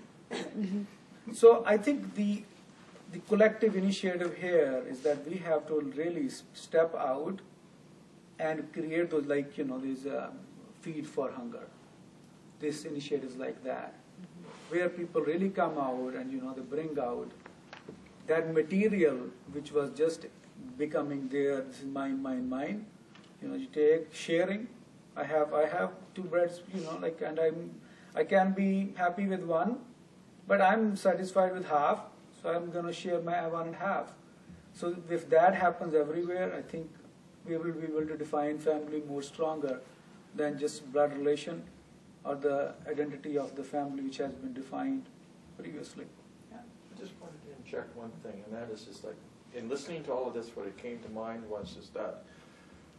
So I think the collective initiative here is that we have to really step out and create those, these feed for hunger. These initiatives like that, where people really come out and, they bring out that material which was just becoming there, this is mine. You take sharing. I have 2 breads, and I can be happy with one, but I'm satisfied with half, so I'm going to share my 1.5. So if that happens everywhere, I think we will be able to define family more stronger than just blood relation or the identity of the family which has been defined previously. I just wanted to interject one thing, and that is just like, in listening to all of this, what it came to mind was just that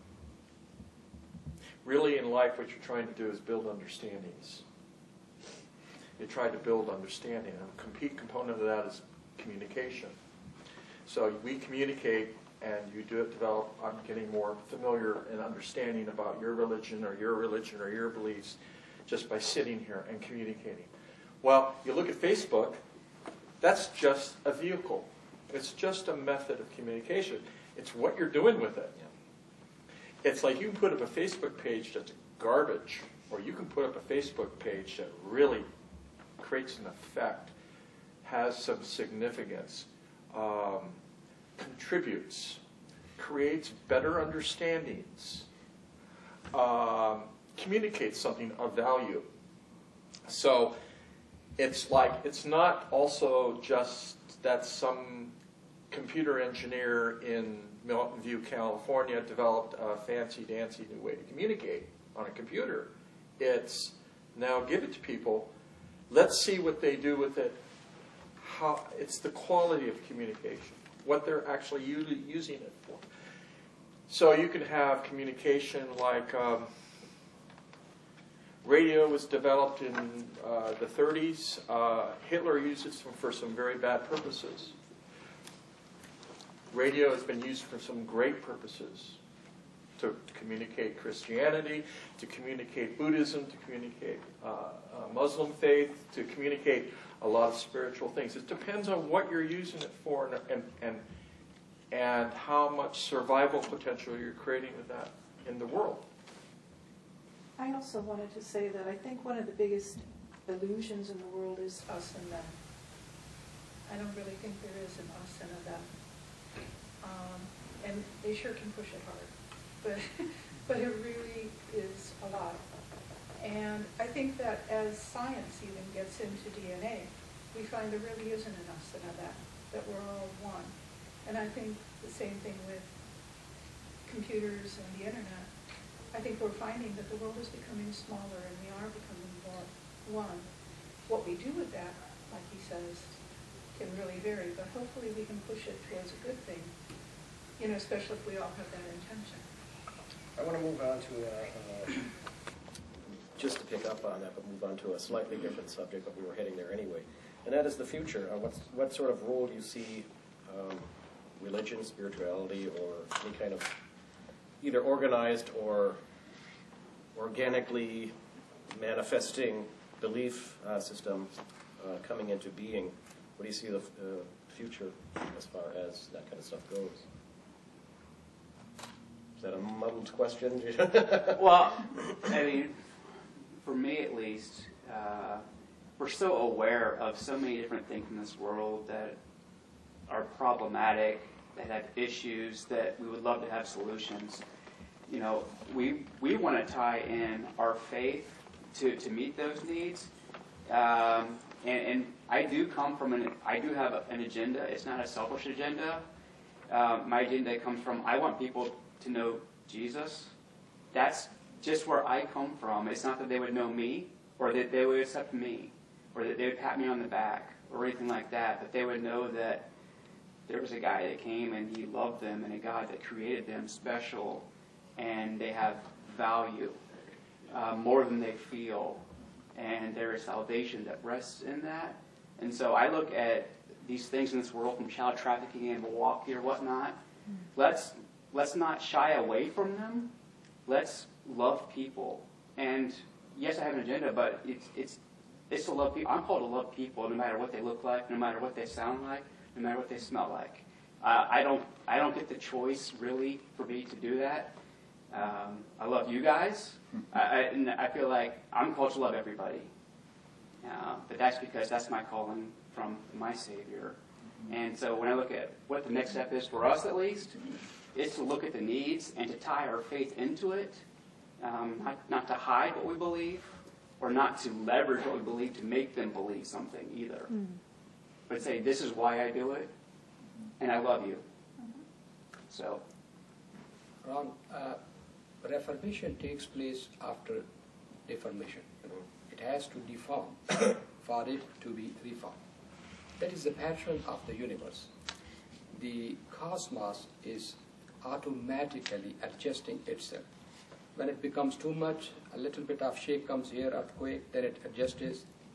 really in life what you're trying to do is build understandings. you try to build understanding. And a key component of that is communication. So we communicate, and you do it develop, I'm getting more familiar and understanding about your religion or your beliefs just by sitting here and communicating. Well, you look at Facebook, that's just a vehicle. It's just a method of communication. It's what you're doing with it. It's like you can put up a Facebook page that's garbage, or you can put up a Facebook page that really creates an effect, has some significance, contributes, creates better understandings, communicates something of value. So it's like, it's not also just that some computer engineer in Mountain View, California developed a fancy-dancy new way to communicate on a computer. It's now give it to people, let's see what they do with it, how it's the quality of communication, what they're actually using it for. So you can have communication like radio was developed in the 30s. Hitler used it for some very bad purposes. Radio has been used for some great purposes, to communicate Christianity, to communicate Buddhism, to communicate Muslim faith, to communicate a lot of spiritual things. It depends on what you're using it for and how much survival potential you're creating with that in the world. I also wanted to say that I think one of the biggest illusions in the world is us and them. I don't really think there is an us and a them. And they sure can push it hard, but it really is a lot. And I think that as science even gets into DNA, we find there really isn't an us and a them, that we're all one. And I think the same thing with computers and the internet. I think we're finding that the world is becoming smaller and we are becoming more one. What we do with that, like he says, can really vary, but hopefully we can push it towards a good thing, you know, especially if we all have that intention. I want to move on to Just to pick up on that, but move on to a slightly different subject, but we were heading there anyway. And that is the future. What sort of role do you see religion, spirituality, or any kind of either organized or organically manifesting belief system coming into being? What do you see the future as far as that kind of stuff goes? Is that a muddled question? Well, I mean, for me at least, we're so aware of so many different things in this world that are problematic, that have issues, that we would love to have solutions. You know, we want to tie in our faith to meet those needs. And I do come from I do have an agenda. It's not a selfish agenda. My agenda comes from, I want people to know Jesus. That's just where I come from. It's not that they would know me, or that they would accept me, or that they would pat me on the back, or anything like that, but they would know that there was a guy that came and he loved them, and a God that created them special, and they have value, more than they feel, and there is salvation that rests in that. And so I look at these things in this world, from child trafficking in Milwaukee or whatnot. Let's not shy away from them. Let's love people. And yes, I have an agenda, but it's to love people. I'm called to love people, no matter what they look like, no matter what they sound like, no matter what they smell like. I don't get the choice really for me to do that. I love you guys, and I feel like I'm called to love everybody. But that's because that's my calling from my Savior. And so when I look at what the next step is for us, at least, it's to look at the needs and to tie our faith into it, not to hide what we believe, or not to leverage what we believe to make them believe something either. But say, this is why I do it, and I love you. So, Ron, Reformation takes place after deformation. It has to deform for it to be reformed. That is the pattern of the universe. The cosmos is automatically adjusting itself. When it becomes too much, a little bit of shake comes here, earthquake, then it adjusts,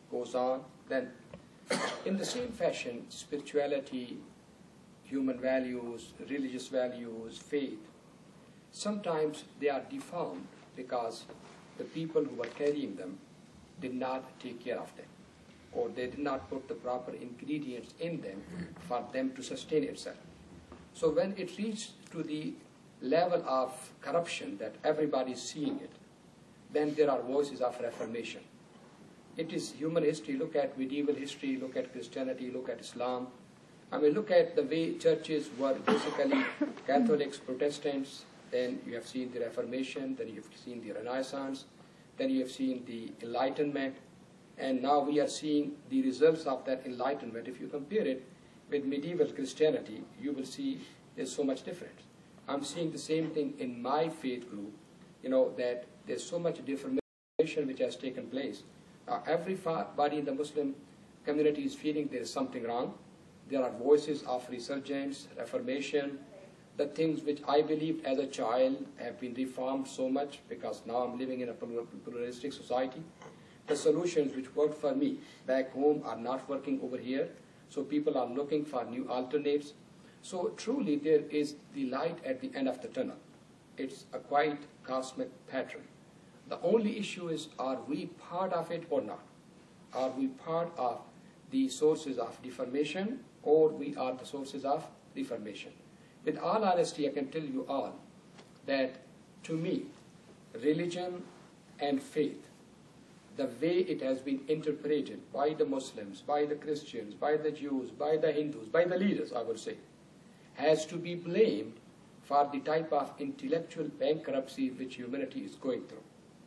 goes on. Then in the same fashion, spirituality, human values, religious values, faith, sometimes they are deformed because the people who were carrying them did not take care of them, or they did not put the proper ingredients in them for them to sustain itself. So when it reaches to the level of corruption that everybody is seeing it, then there are voices of reformation. It is human history. Look at medieval history, look at Christianity, look at Islam. I mean, look at the way churches were basically Catholics, Protestants, then you have seen the Reformation, then you have seen the Renaissance, then you have seen the Enlightenment, and now we are seeing the results of that Enlightenment. If you compare it with medieval Christianity, you will see there's so much difference. I'm seeing the same thing in my faith group, that there's so much deformation which has taken place. Everybody in the Muslim community is feeling there is something wrong. There are voices of resurgence, reformation. The things which I believed as a child have been reformed so much because now I'm living in a pluralistic society. The solutions which worked for me back home are not working over here. So people are looking for new alternates. So truly there is the light at the end of the tunnel. It's a quite cosmic pattern. The only issue is, are we part of it or not? Are we part of the sources of deformation, or we are the sources of reformation? With all honesty, I can tell you all that to me, religion and faith, the way it has been interpreted by the Muslims, by the Christians, by the Jews, by the Hindus, by the leaders, I would say, has to be blamed for the type of intellectual bankruptcy which humanity is going through.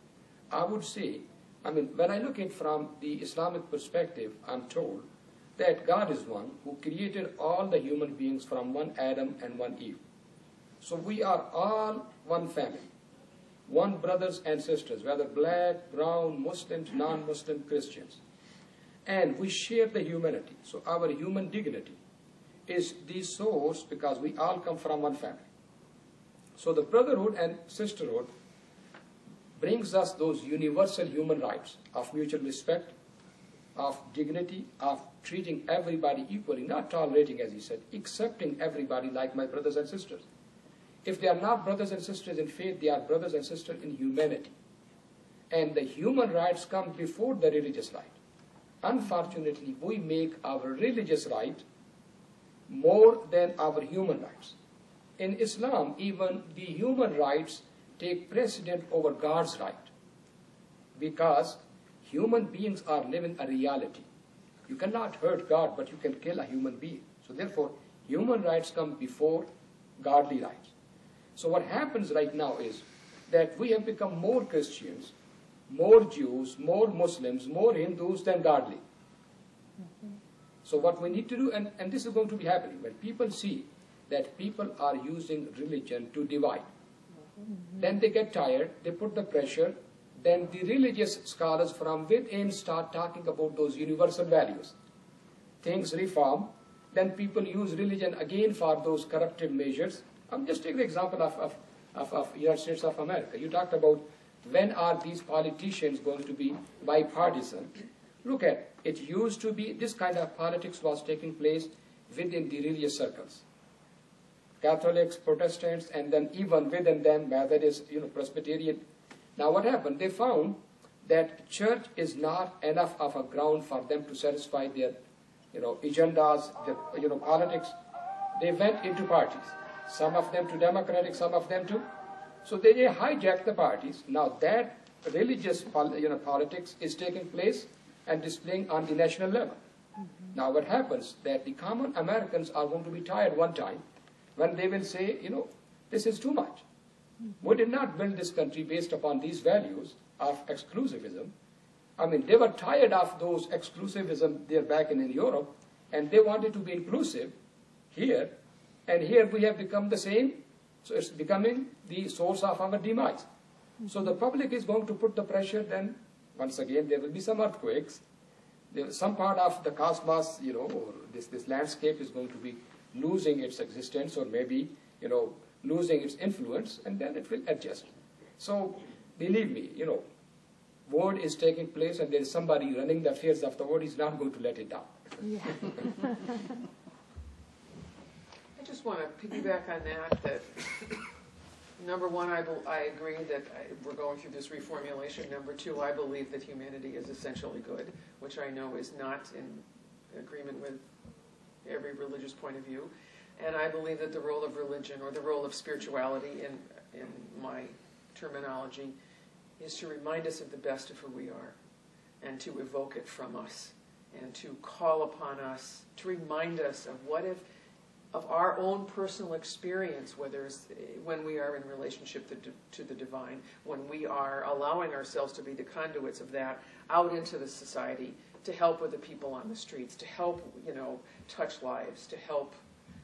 I would say, when I look at it from the Islamic perspective, I'm told that God is one who created all the human beings from one Adam and one Eve. So we are all one family, one brothers and sisters, whether black, brown, Muslims, non-Muslim, Christians. And we share the humanity. So our human dignity is the source because we all come from one family. So the brotherhood and sisterhood brings us those universal human rights of mutual respect, of dignity, of treating everybody equally, not tolerating, as he said, accepting everybody like my brothers and sisters. If they are not brothers and sisters in faith, they are brothers and sisters in humanity. And the human rights come before the religious right. Unfortunately, we make our religious right more than our human rights. In Islam, even the human rights take precedent over God's right, because human beings are living a reality. You cannot hurt God, but you can kill a human being. So therefore, human rights come before godly rights. So what happens right now is that we have become more Christians, more Jews, more Muslims, more Hindus than godly. So what we need to do, and this is going to be happening, when people see that people are using religion to divide, then they get tired, they put the pressure, then the religious scholars from within start talking about those universal values. Things reform, then people use religion again for those corrective measures. I'm just taking the example of United States of America. You talked about when are these politicians going to be bipartisan. Look at, it used to be, this kind of politics was taking place within the religious circles. Catholics, Protestants, and then even within them, Methodists, Presbyterian. Now what happened? They found that church is not enough of a ground for them to satisfy their, agendas, their, politics. They went into parties. Some of them to Democratic, some of them to. So they hijacked the parties. Now that religious, politics is taking place and displaying on the national level. Now what happens? That the common Americans are going to be tired one time when they will say, this is too much. We did not build this country based upon these values of exclusivism. They were tired of those exclusivism there back in Europe, and they wanted to be inclusive here, and here we have become the same, so it's becoming the source of our demise. So the public is going to put the pressure, then once again there will be some earthquakes. Some part of the cosmos, or this landscape is going to be losing its existence, or maybe, losing its influence, and then it will adjust. So, believe me, war is taking place and there is somebody running the affairs of the world, he's not going to let it down. I just want to piggyback on that number one, I agree that we're going through this reformulation. Number two, I believe that humanity is essentially good, which I know is not in agreement with every religious point of view. And I believe that the role of religion, or the role of spirituality in my terminology, is to remind us of the best of who we are, and to evoke it from us, and to call upon us, to remind us of of our own personal experience, whether it's when we are in relationship to the divine, when we are allowing ourselves to be the conduits of that out into the society, to help with the people on the streets, to help, touch lives, to help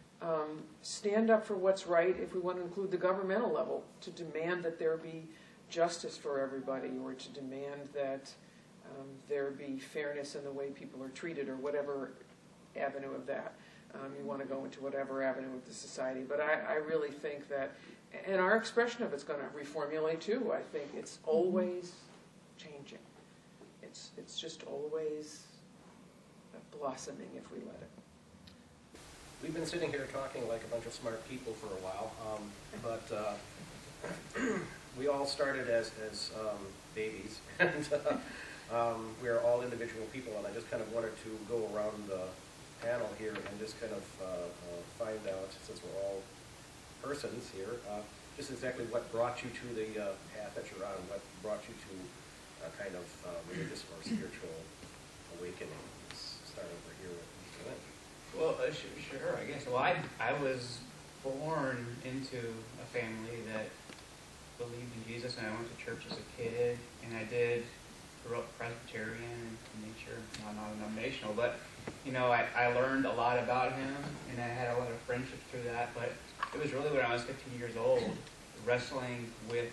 stand up for what's right if we want to include the governmental level, to demand that there be justice for everybody, or to demand that there be fairness in the way people are treated, or whatever avenue of that. You want to go into whatever avenue of the society. But I really think that, and our expression of it's going to reformulate too. I think it's always changing. It's just always blossoming if we let it. We've been sitting here talking like a bunch of smart people for a while, but we all started as babies, and we are all individual people, and I just kind of wanted to go around the panel here and just kind of find out, since we're all persons here, just exactly what brought you to the path that you're on, what brought you to a kind of religious or spiritual awakening. Let's start over here with Mr. Lynn. Well, sure, I guess. Well, I was born into a family that believed in Jesus, and I went to church as a kid, and I grew up Presbyterian in nature, not denominational, but, I learned a lot about him, and I had a lot of friendship through that, but it was really when I was 15 years old, wrestling with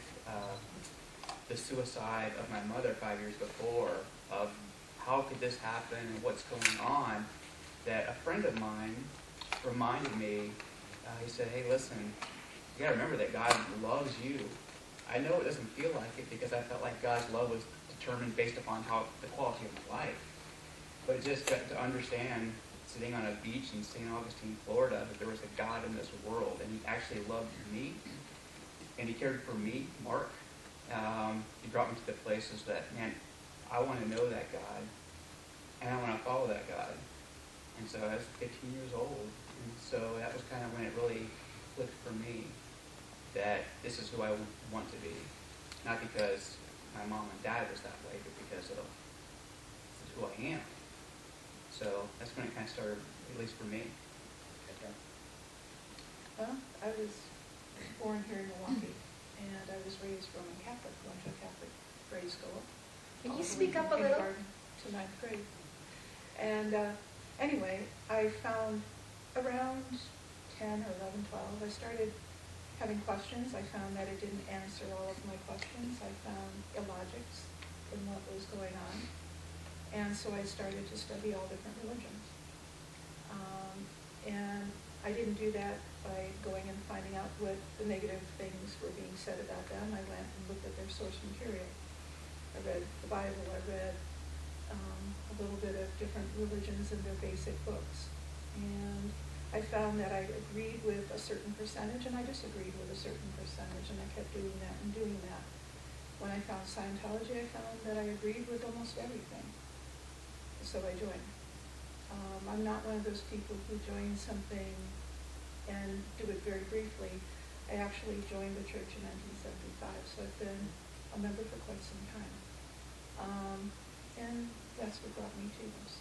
the suicide of my mother 5 years before, of how could this happen and what's going on, that a friend of mine reminded me. He said, hey, listen, you got to remember that God loves you. I know it doesn't feel like it, because I felt like God's love was determined based upon the quality of my life. But just to understand, sitting on a beach in St. Augustine, Florida, that there was a God in this world, and he actually loved me, and he cared for me, Mark. He brought me to the places that, man, I want to know that God, and I want to follow that God. And so I was 15 years old, and so that was kind of when it really clicked for me that this is who I want to be. Not because my mom and dad was that way, but because of this is who I am. So that's when it kind of started, at least for me. Well, I was born here in Milwaukee, and I was raised Roman Catholic, went to a Catholic grade school. Can you speak up a little? To 9th grade. And anyway, I found around 10 or 11, 12, I started having questions. I found that it didn't answer all of my questions. I found illogics in what was going on. And so I started to study all different religions. And I didn't do that by going and finding out what the negative things were being said about them. I went and looked at their source material. I read the Bible. I read a little bit of different religions and their basic books. And I found that I agreed with a certain percentage, and I disagreed with a certain percentage, and I kept doing that and doing that. When I found Scientology, I found that I agreed with almost everything. So I joined. I'm not one of those people who join something and do it very briefly. I actually joined the church in 1975, so I've been a member for quite some time. And that's what brought me to this.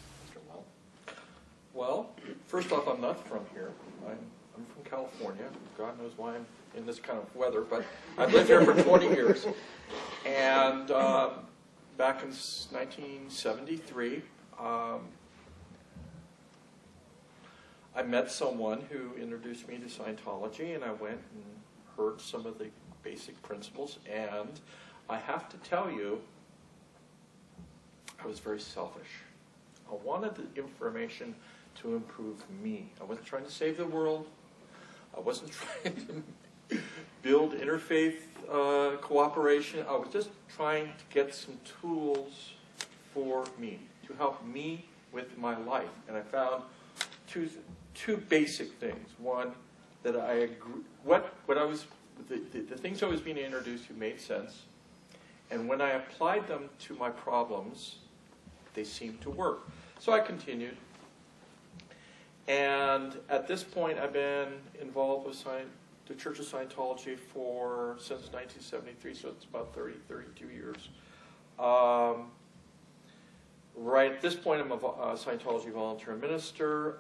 Well, first off, I'm not from here. I'm from California. God knows why I'm in this kind of weather, but I've lived here for 20 years. And back in 1973, I met someone who introduced me to Scientology, and I went and heard some of the basic principles, and I have to tell you, I was very selfish. I wanted the information to improve me. I wasn't trying to save the world. I wasn't trying to build interfaith cooperation. I was just trying to get some tools for me, to help me with my life. And I found two basic things. One, that I agree, the things I was being introduced to made sense. And when I applied them to my problems, they seemed to work. So I continued. And at this point, I've been involved with the Church of Scientology since 1973, so it's about 32 years. Right at this point, I'm a Scientology volunteer minister,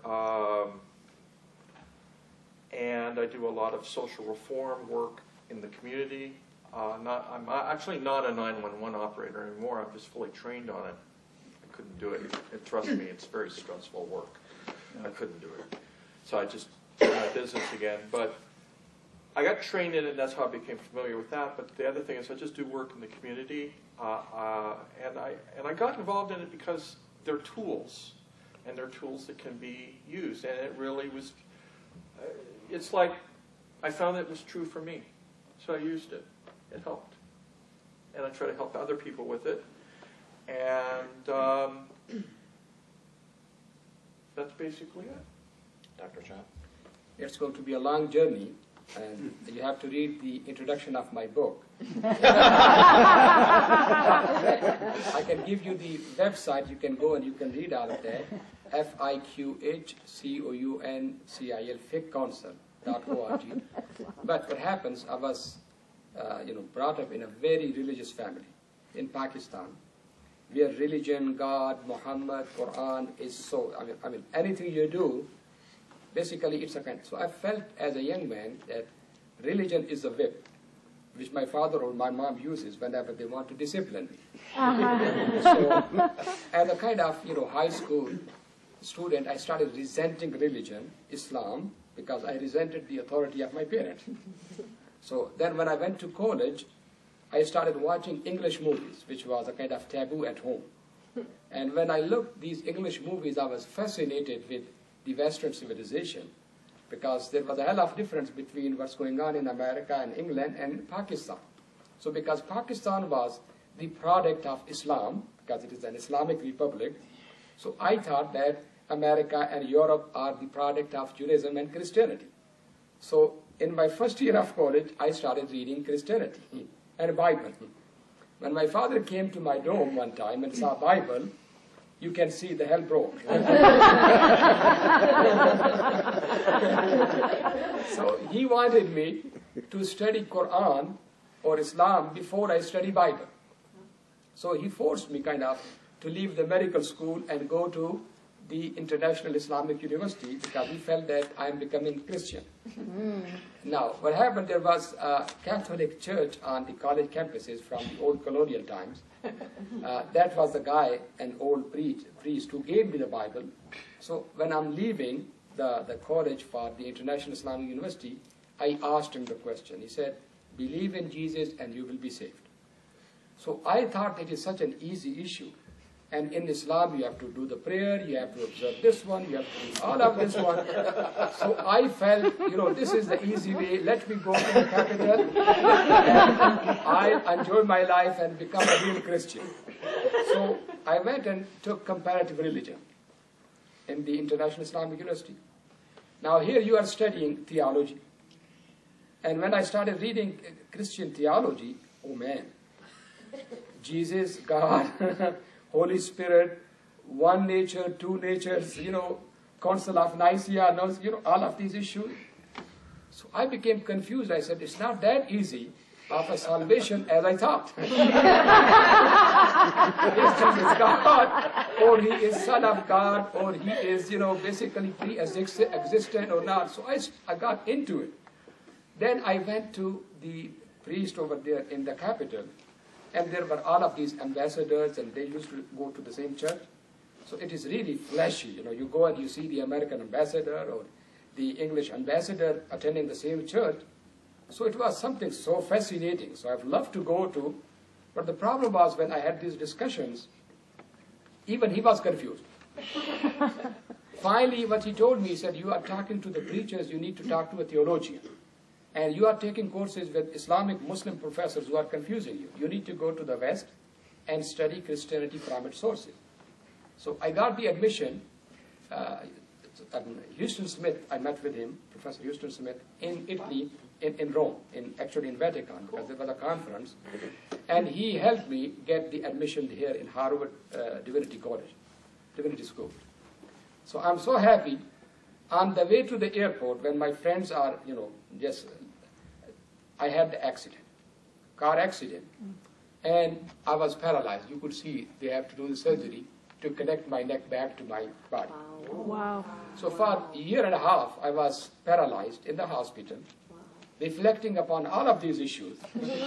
and I do a lot of social reform work in the community. I'm actually not a 911 operator anymore. I'm just fully trained on it. I couldn't do it. And trust me, it's very stressful work. I couldn't do it. So I just did my business again. But I got trained in it, and that's how I became familiar with that. But the other thing is I just do work in the community. And I got involved in it because they're tools. And they're tools that can be used. And it really was, it's like I found it was true for me. So I used it. It helped. And I try to help other people with it. And that's basically it. Dr. Shah? It's going to be a long journey, and you have to read the introduction of my book. I can give you the website. You can go and you can read all of that. FIQHCOUNCIL, FICCouncil.org. But what happens, I was brought up in a very religious family in Pakistan, where religion, God, Muhammad, Quran is so, I mean, anything you do, basically it's a kind. So I felt as a young man that religion is a whip, which my father or my mom uses whenever they want to discipline me. So as a kind of, high school student, I started resenting religion, Islam, because I resented the authority of my parents. So then when I went to college, I started watching English movies, which was a kind of taboo at home. And when I looked these English movies, I was fascinated with the Western civilization, because there was a hell of difference between what's going on in America and England and Pakistan. So because Pakistan was the product of Islam, because it is an Islamic republic, so I thought that America and Europe are the product of Judaism and Christianity. So in my first year of college, I started reading Christianity and Bible. When my father came to my dorm one time and saw Bible, you can see the hell broke. So he wanted me to study Quran or Islam before I study Bible. So he forced me kind of to leave the medical school and go to the International Islamic University, because he felt that I am becoming Christian. Now, what happened, there was a Catholic church on the college campuses from the old colonial times. That was the guy, an old priest who gave me the Bible. So when I'm leaving the college for the International Islamic University, I asked him the question. He said, believe in Jesus and you will be saved. So I thought it is such an easy issue. And in Islam, you have to do the prayer, you have to observe this one, you have to do all of this one. So I felt, this is the easy way. Let me go to the capital, and I'll enjoy my life and become a real Christian. So I went and took comparative religion in the International Islamic University. Now here you are studying theology. And when I started reading Christian theology, oh man, Jesus, God, Holy Spirit, one nature, two natures, Council of Nicaea, all of these issues. So I became confused. I said, it's not that easy of a salvation as I thought. Jesus is God, or he is Son of God, or he is, basically pre-existent or not. So I got into it. Then I went to the priest over there in the capital, and there were all of these ambassadors, and they used to go to the same church. So it is really fleshy. You go and you see the American ambassador or the English ambassador attending the same church. So it was something so fascinating. So I've loved to go to. But the problem was when I had these discussions, even he was confused. Finally, what he told me, he said, you are talking to the preachers, you need to talk to a theologian. and you are taking courses with Islamic Muslim professors who are confusing you. You need to go to the West and study Christianity from its sources. So I got the admission. Houston Smith, I met with him, Professor Houston Smith, in Italy, in Rome, actually in Vatican, because there was a conference, and he helped me get the admission here in Harvard Divinity School. So I'm so happy. On the way to the airport, when my friends are, I had the accident, car accident, and I was paralyzed. You could see they have to do the surgery to connect my neck back to my body. Wow. So for a year and a half, I was paralyzed in the hospital, reflecting upon all of these issues.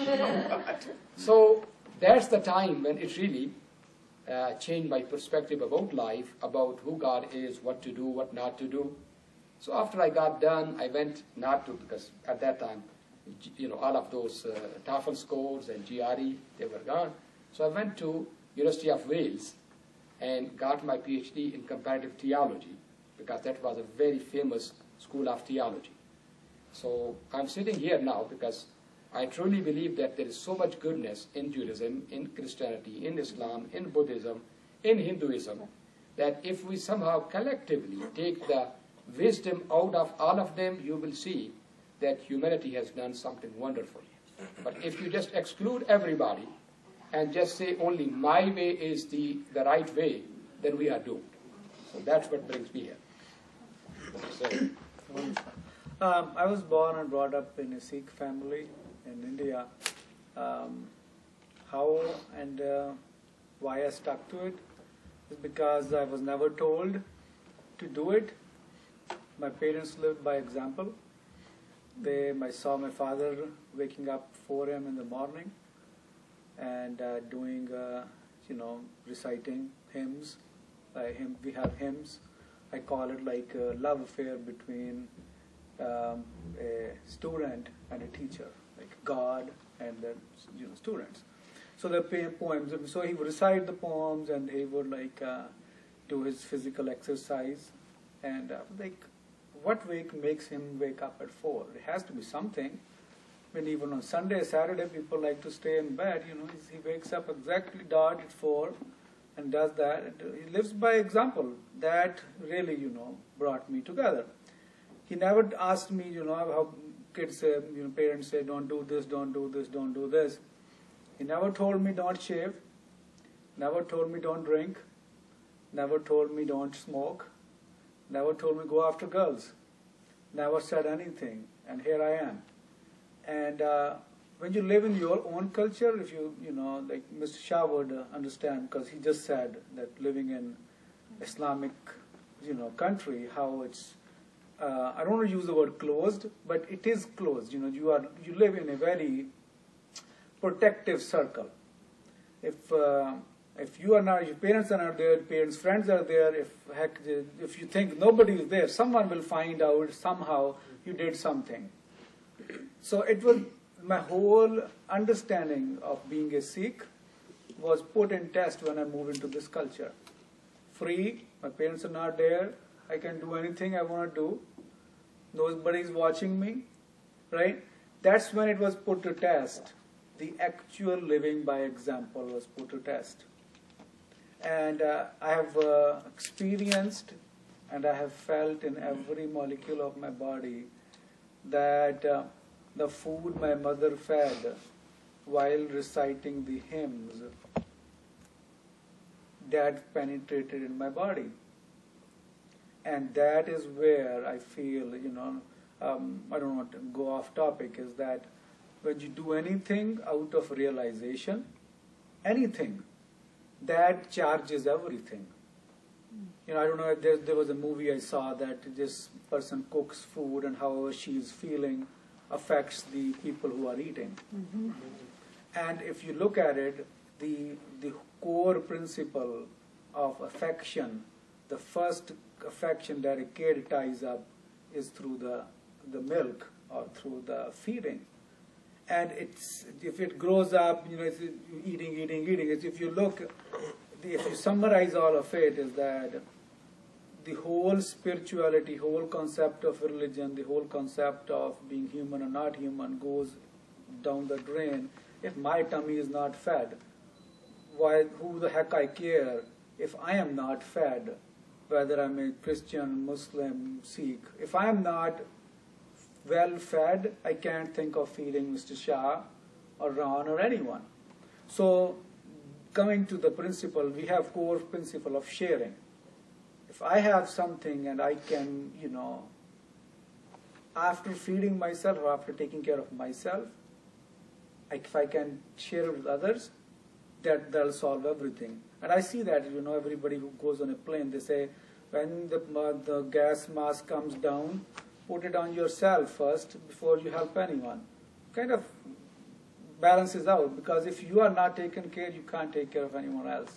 So that's the time when it really changed my perspective about life, about who God is, what to do, what not to do. So after I got done, I went not to, because at that time, all of those TOEFL scores and GRE, they were gone. So I went to University of Wales and got my PhD in comparative theology, because that was a very famous school of theology. So I'm sitting here now because I truly believe that there is so much goodness in Judaism, in Christianity, in Islam, in Buddhism, in Hinduism, that if we somehow collectively take the wisdom out of all of them, you will see that humanity has done something wonderful. But if you just exclude everybody and just say only my way is the right way, then we are doomed. So that's what brings me here. I was born and brought up in a Sikh family in India. How and why I stuck to it is because I was never told to do it. My parents lived by example. I saw my father waking up 4 a.m. in the morning and doing, reciting hymns. We have hymns. I call it like a love affair between a student and a teacher, like God and the students. So the poems. So he would recite the poems and he would do his physical exercise. And what makes him wake up at 4? It has to be something. When even on Sunday, Saturday, people like to stay in bed. He wakes up exactly dot at 4 and does that. And he lives by example. That really, brought me together. He never asked me, how kids say, parents say, don't do this, don't do this, don't do this. He never told me don't shave. Never told me don't drink. Never told me don't smoke. Never told me go after girls. Never said anything. And here I am. And when you live in your own culture, if like Mr. Shah would understand, because he just said that living in Islamic, country, how it's, I don't want to use the word closed, but it is closed. You live in a very protective circle. If you are not, your parents are not there, parents' friends are there, if you think nobody is there, someone will find out somehow you did something. So it was my whole understanding of being a Sikh was put in test when I moved into this culture. Free, my parents are not there, I can do anything I want to do, nobody is watching me, right? That's when it was put to test. The actual living by example was put to test. And I have experienced and I have felt in every molecule of my body that the food my mother fed while reciting the hymns, that penetrated in my body. And that is where I feel, I don't want to go off topic, is that when you do anything out of realization, anything, that charges everything. I don't know, there was a movie I saw that this person cooks food and however she is feeling affects the people who are eating. Mm-hmm. And if you look at it, the core principle of affection, the first affection that a kid ties up is through the milk or through the feeding. And if it grows up, it's eating. It's, if you summarize all of it, is that the whole spirituality, whole concept of religion, the whole concept of being human or not human goes down the drain if my tummy is not fed. Why, who the heck I care if I am not fed, whether I'm a Christian, Muslim, Sikh. If I am not well fed, I can't think of feeding Mr. Shah or Ron or anyone. So coming to the principle, we have core principle of sharing. If I have something and I can, after feeding myself or after taking care of myself, if I can share it with others, that'll solve everything. And I see that, everybody who goes on a plane, they say, when the gas mask comes down, put it on yourself first before you help anyone. Kind of balances out, because if you are not taken care, you can't take care of anyone else.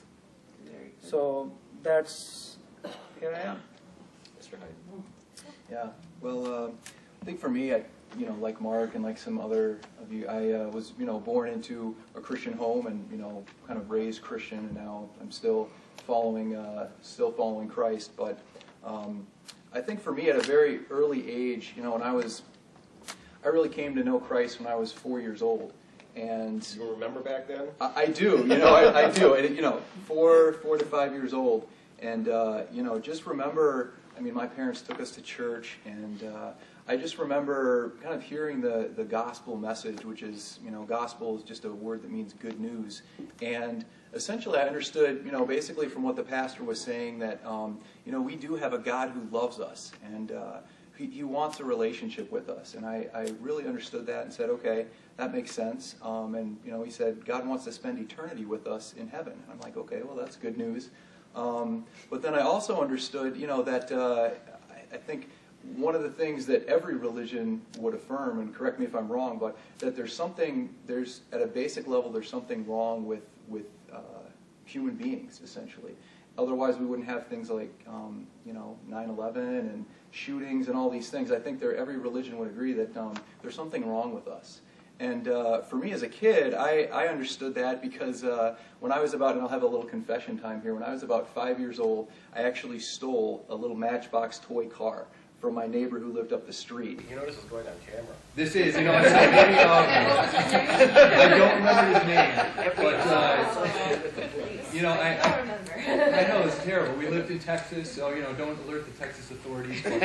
So that's, here I am. Mr. Hyde. Yeah, well, I think for me, like Mark and like some other of you, I was, born into a Christian home and, kind of raised Christian, and now I'm still following Christ. But I think for me, at a very early age, I really came to know Christ when I was 4 years old. And you remember back then? I do, I do. And, 4 to 5 years old. And, just remember, my parents took us to church, and I just remember kind of hearing the gospel message, which is, gospel is just a word that means good news. And essentially I understood, basically from what the pastor was saying, that, we do have a God who loves us, and he wants a relationship with us. And I really understood that and said, okay, that makes sense. And, he said, God wants to spend eternity with us in heaven. And I'm like, okay, well, that's good news. But then I also understood, that I think one of the things that every religion would affirm, and correct me if I'm wrong, but that at a basic level, there's something wrong with human beings, essentially. Otherwise, we wouldn't have things like, 9/11 and shootings and all these things. I think every religion would agree that there's something wrong with us. And for me as a kid, I understood that because when I was about, and I'll have a little confession time here, when I was about 5 years old, I actually stole a little Matchbox toy car from my neighbor who lived up the street. You know this is going on camera. This is, I don't remember his name, but, I know, it's terrible. We lived in Texas, so, don't alert the Texas authorities. But,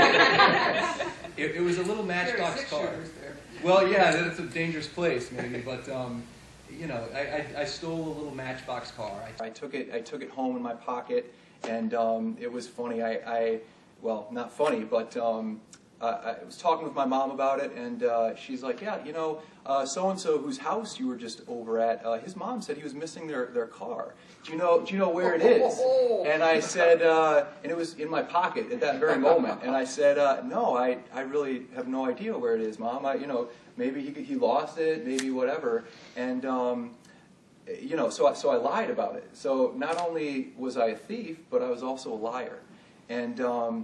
it was a little Matchbox car. Well, yeah, that's a dangerous place, maybe, but, I stole a little Matchbox car. I took it home in my pocket, and it was funny. Well, not funny, but I was talking with my mom about it, and she's like, yeah, so-and-so whose house you were just over at, his mom said he was missing their car. Do you know where it is? And I said, and it was in my pocket at that very moment, and I said, no, I really have no idea where it is, Mom. Maybe he lost it, maybe whatever. And, so I lied about it. So not only was I a thief, but I was also a liar. And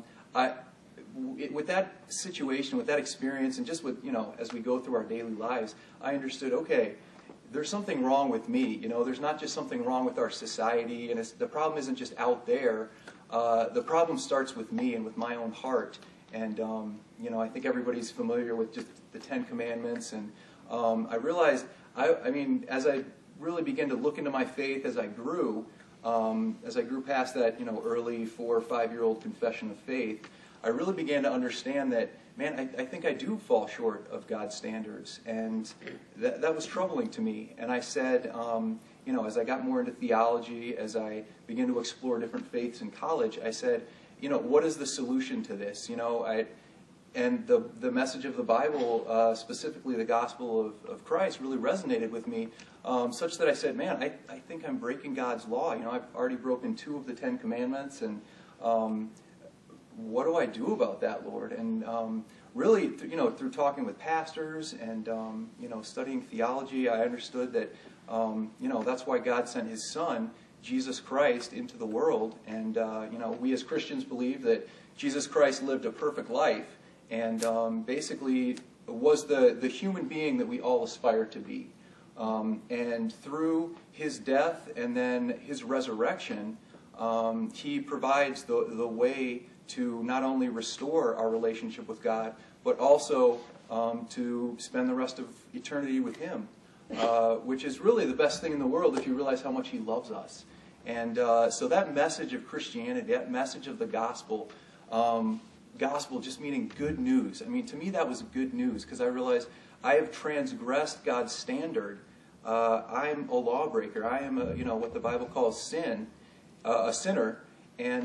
with that situation, with that experience, and just with, as we go through our daily lives, I understood, okay, there's something wrong with me. There's not just something wrong with our society, and the problem isn't just out there. The problem starts with me and with my own heart. And, I think everybody's familiar with just the 10 Commandments. And I realized, as I really began to look into my faith as I grew past that, early 4 or 5 year old confession of faith, I really began to understand that, man, I think I do fall short of God's standards, and that was troubling to me. And I said, as I got more into theology, as I began to explore different faiths in college, I said, what is the solution to this? And the message of the Bible, specifically the gospel of Christ, really resonated with me, such that I said, man, I think I'm breaking God's law. I've already broken 2 of the 10 Commandments, and what do I do about that, Lord? And really, through talking with pastors and, studying theology, I understood that, that's why God sent His Son, Jesus Christ, into the world. And, we as Christians believe that Jesus Christ lived a perfect life, and basically was the human being that we all aspire to be. And through His death and then His resurrection, He provides the way to not only restore our relationship with God, but also to spend the rest of eternity with Him, which is really the best thing in the world if you realize how much He loves us. And so that message of Christianity, that message of the gospel, gospel just meaning good news. I mean, to me that was good news, because I realized I have transgressed God's standard. I'm a lawbreaker. I am what the Bible calls sin, a sinner. And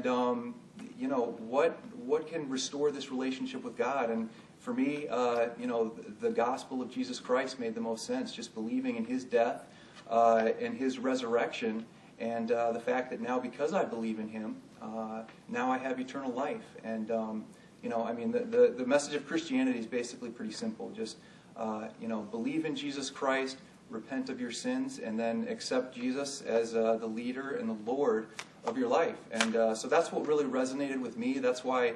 what can restore this relationship with God? And for me, the gospel of Jesus Christ made the most sense. Just believing in His death and His resurrection, and the fact that now, because I believe in Him, now I have eternal life. And the message of Christianity is basically pretty simple. Just believe in Jesus Christ, repent of your sins, and then accept Jesus as the leader and the Lord of your life. And so that's what really resonated with me. That's why,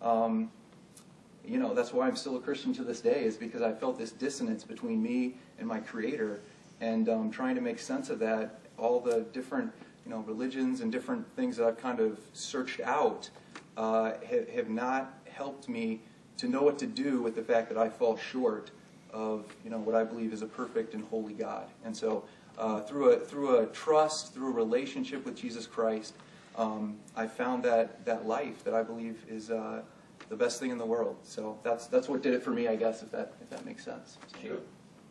that's why I'm still a Christian to this day, is because I felt this dissonance between me and my Creator, and trying to make sense of that. All the different, religions and different things that I've kind of searched out have not helped me to know what to do with the fact that I fall short of what I believe is a perfect and holy God. And so through a trust, through a relationship with Jesus Christ, I found that life that I believe is the best thing in the world. So that's what did it for me, I guess, if that makes sense. So. Sure.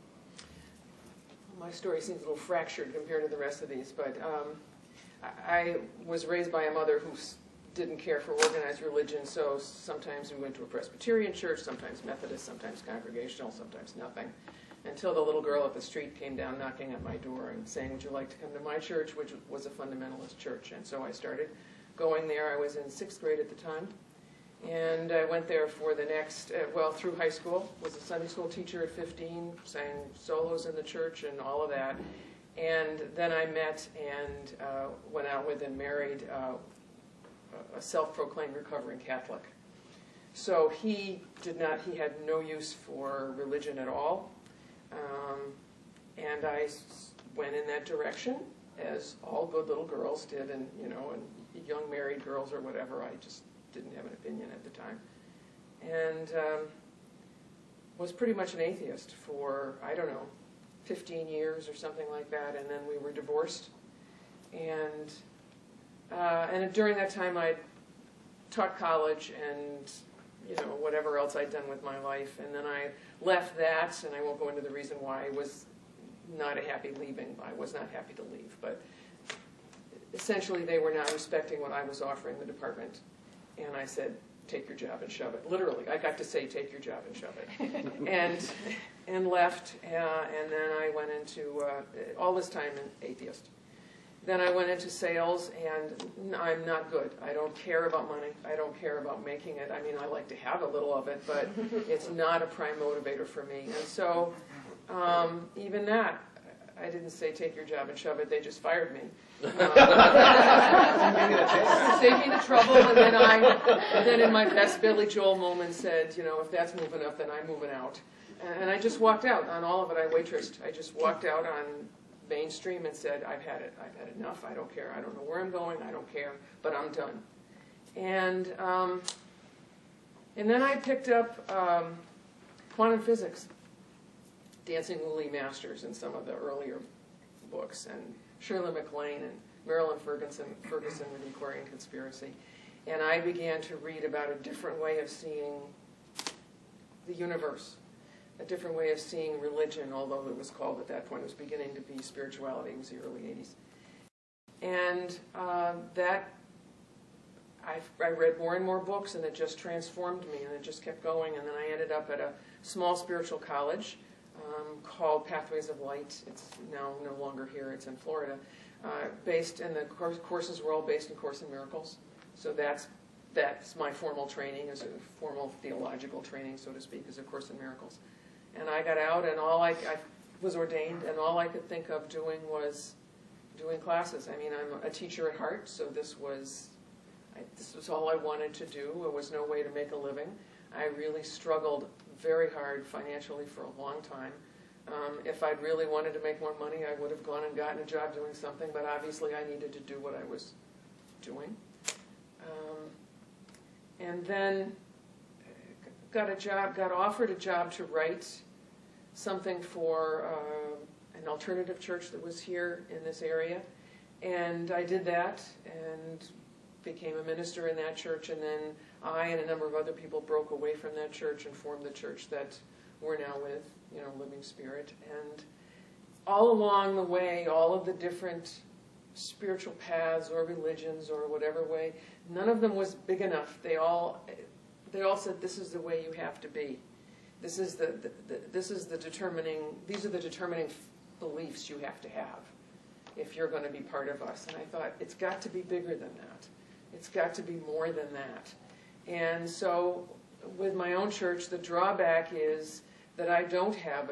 My story seems a little fractured compared to the rest of these, but I was raised by a mother who didn't care for organized religion, so sometimes we went to a Presbyterian church, sometimes Methodist, sometimes Congregational, sometimes nothing, until the little girl up the street came down knocking at my door and saying, "Would you like to come to my church?" which was a fundamentalist church. And so I started going there. I was in 6th grade at the time, and I went there for the next, through high school, was a Sunday school teacher at 15, sang solos in the church and all of that. And then I met and went out with and married a self-proclaimed recovering Catholic. So he had no use for religion at all. And I went in that direction, as all good little girls did, and young married girls or whatever. I just didn't have an opinion at the time. And was pretty much an atheist for, 15 years or something like that, and then we were divorced. And during that time I taught college and whatever else I'd done with my life, and then I left that, and I won't go into the reason why. I was not happy leaving. I was not happy to leave, but essentially they were not respecting what I was offering the department, and I said, "Take your job and shove it." Literally, I got to say, "Take your job and shove it," and left, and then I went into all this time an atheist. Then I went into sales, and I'm not good. I don't care about money. I don't care about making it. I mean, I like to have a little of it, but it's not a prime motivator for me. And so even that, I didn't say take your job and shove it. They just fired me. Saved me the trouble, and then in my best Billy Joel moment said, if that's moving up, then I'm moving out. And I just walked out on all of it. I waitressed. I just walked out on mainstream and said, I've had it. I've had enough. I don't care. I don't know where I'm going. I don't care. But I'm done. And then I picked up quantum physics, Dancing Woolly Masters, and some of the earlier books, and Shirley MacLaine and Marilyn Ferguson with the Aquarian Conspiracy. And I began to read about a different way of seeing the universe, a different way of seeing religion, although it was called at that point, it was beginning to be spirituality. It was the early 80s. And I read more and more books, and it just transformed me, and it just kept going. And then I ended up at a small spiritual college called Pathways of Light. It's now no longer here. It's in Florida. Based in the courses were all based in Course in Miracles. So that's my formal training, as a formal theological training, so to speak, as a Course in Miracles. And I got out, and I was ordained, and all I could think of doing was doing classes. I mean, I'm a teacher at heart, so this was all I wanted to do. There was no way to make a living. I really struggled very hard financially for a long time. If I'd really wanted to make more money, I would have gone and gotten a job doing something, but obviously I needed to do what I was doing. And then got offered a job to write something for an alternative church that was here in this area. And I did that and became a minister in that church, and then I and a number of other people broke away from that church and formed the church that we're now with, Living Spirit. And all along the way, all of the different spiritual paths or religions or whatever way, none of them was big enough. They all said, this is the way you have to be. These are the determining beliefs you have to have if you're going to be part of us. And I thought, it's got to be bigger than that. It's got to be more than that. And so with my own church, the drawback is that I don't have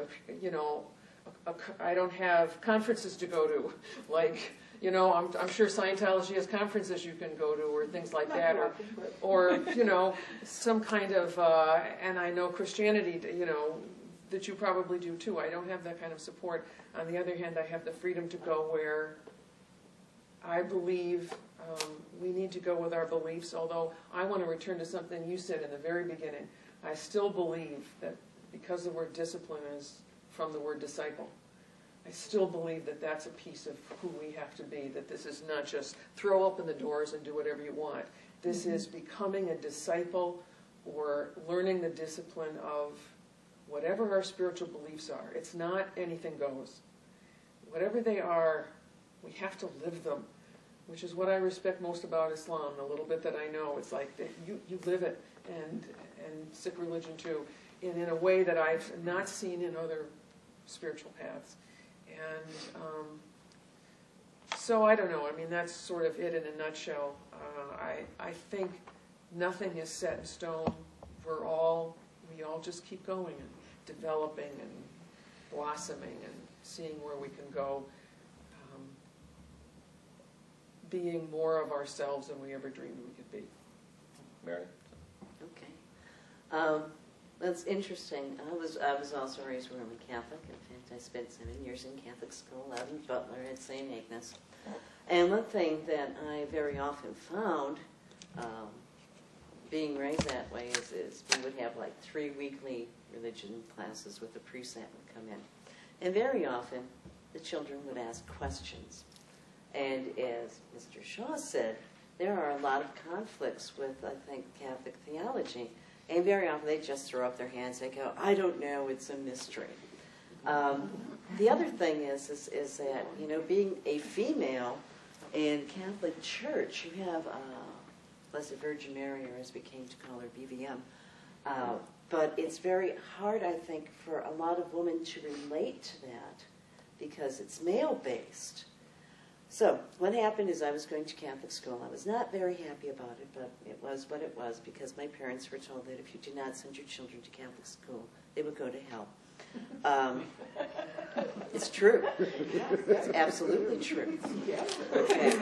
I don't have conferences to go to, like, I'm sure Scientology has conferences you can go to or things like that, or some kind of, and I know Christianity, that you probably do too. I don't have that kind of support. On the other hand, I have the freedom to go where I believe we need to go with our beliefs, although I want to return to something you said in the very beginning. I still believe that because the word discipline is from the word disciple, I still believe that that's a piece of who we have to be, that this is not just throw open the doors and do whatever you want. This is becoming a disciple or learning the discipline of whatever our spiritual beliefs are. It's not anything goes. Whatever they are, we have to live them, which is what I respect most about Islam, the little bit that I know. It's like you live it, and Sikh religion too, in a way that I've not seen in other spiritual paths. And so I don't know. I mean, that's sort of it in a nutshell. I think nothing is set in stone. We all just keep going and developing and blossoming and seeing where we can go, being more of ourselves than we ever dreamed we could be. Mary? Okay. That's interesting. I was also raised Roman Catholic. In fact, I spent 7 years in Catholic school out in Butler at St. Agnes. And one thing that I very often found, being raised that way, is we would have like 3 weekly religion classes with the priest that would come in. And very often, the children would ask questions. And as Mr. Shaw said, there are a lot of conflicts with, I think, Catholic theology. And very often they just throw up their hands and go, I don't know, it's a mystery. The other thing is that, being a female in Catholic Church, you have Blessed Virgin Mary, or as we came to call her, BVM. But it's very hard, I think, for a lot of women to relate to that because it's male-based. So what happened is I was going to Catholic school. I was not very happy about it, but it was what it was because my parents were told that if you did not send your children to Catholic school, they would go to hell. It's true. It's absolutely true. Okay.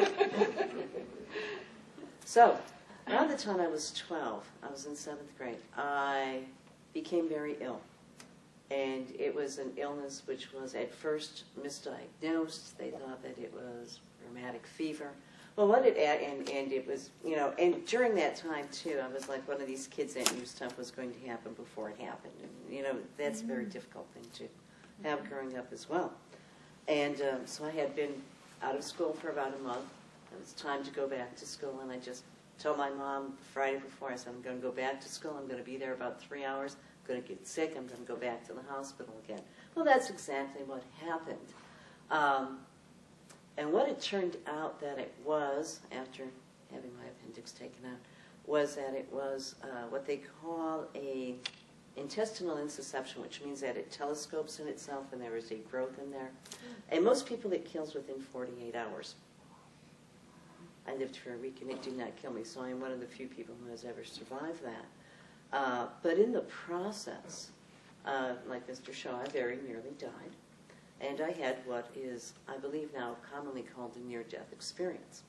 So around the time I was 12, I was in 7th grade, I became very ill. And it was an illness which was at first misdiagnosed. They thought that it was rheumatic fever. Well, and it was, and during that time, too, I was like one of these kids that knew stuff was going to happen before it happened. And, that's a very difficult thing to have growing up as well. And so I had been out of school for about a month. It was time to go back to school, and I just told my mom Friday before, I said, I'm going to go back to school. I'm going to be there about 3 hours. I'm going to get sick. I'm going to go back to the hospital again. Well, that's exactly what happened. And what it turned out that it was, after having my appendix taken out, was that it was what they call a intestinal insusception, which means that it telescopes in itself and there is a growth in there. And most people it kills within 48 hours. I lived for a week and it did not kill me, so I'm one of the few people who has ever survived that. But in the process, like Mr. Shaw, I very nearly died. And I had what is, I believe now, commonly called a near-death experience.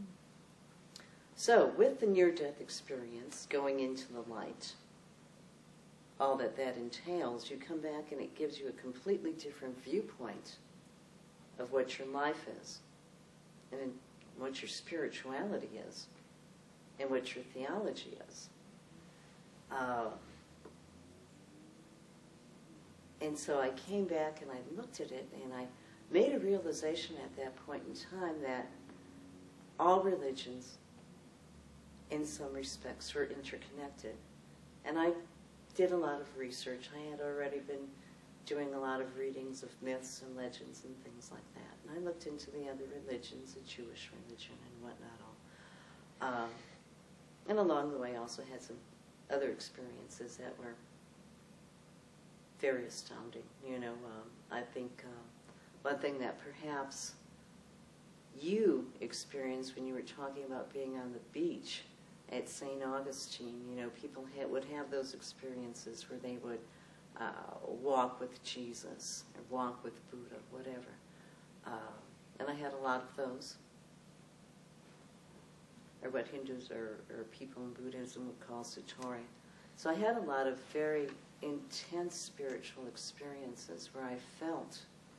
So with the near-death experience, going into the light, all that entails, you come back and it gives you a completely different viewpoint of what your life is. And what your spirituality is and what your theology is. And so I came back and I looked at it and I made a realization at that point in time that all religions, in some respects, were interconnected. And I did a lot of research. I had already been doing a lot of readings of myths and legends and things like that. And I looked into the other religions, the Jewish religion and whatnot all. And along the way also had some other experiences that were very astounding. You know, I think one thing that perhaps you experienced when you were talking about being on the beach at St. Augustine, you know, people would have those experiences where they would walk with Jesus or walk with Buddha, whatever. And I had a lot of those, or what Hindus or people in Buddhism would call satori. So I had a lot of very intense spiritual experiences where I felt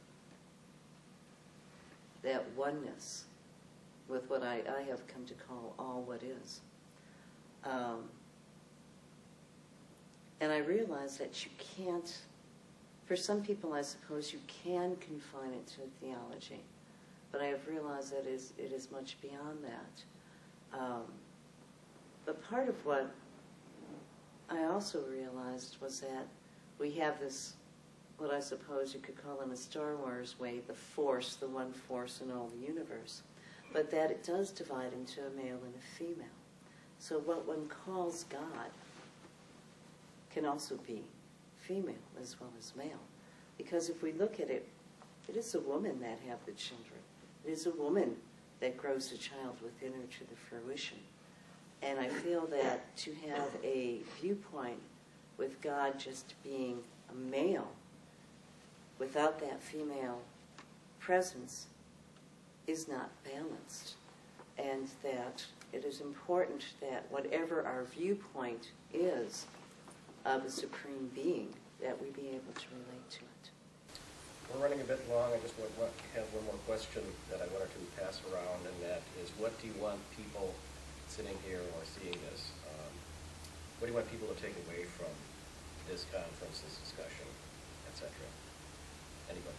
that oneness with what I have come to call all what is. And I realized that you can't, for some people I suppose you can confine it to theology, but I have realized that it is much beyond that. But part of what I also realized was that we have this, what I suppose you could call in a Star Wars way, the Force, the one force in all the universe, but that it does divide into a male and a female. So what one calls God can also be female as well as male. Because if we look at it, it is a woman that have the children. It is a woman that grows the child within her to the fruition. And I feel that to have a viewpoint with God just being a male, without that female presence, is not balanced. And that it is important that whatever our viewpoint is of a supreme being, that we be able to relate to it. We're running a bit long. I just have one more question that I wanted to pass around, and that is, what do you want people sitting here or seeing this, what do you want people to take away from this conference, this discussion, etc.? Anybody?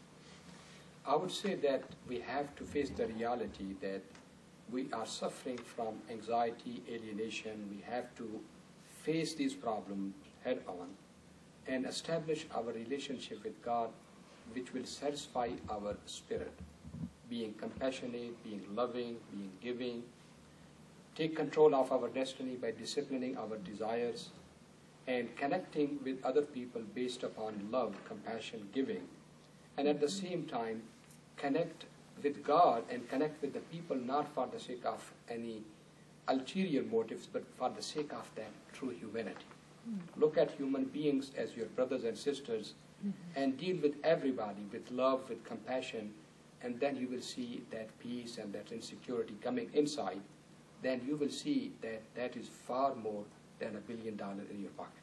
I would say that we have to face the reality that we are suffering from anxiety, alienation. We have to face these problems head on and establish our relationship with God, which will satisfy our spirit, being compassionate, being loving, being giving. Take control of our destiny by disciplining our desires and connecting with other people based upon love, compassion, giving. And at the same time, connect with God and connect with the people not for the sake of any ulterior motives, but for the sake of that true humanity. Look at human beings as your brothers and sisters and deal with everybody with love, with compassion, and then you will see that peace and that insecurity coming inside. Then you will see that that is far more than $1 billion in your pocket.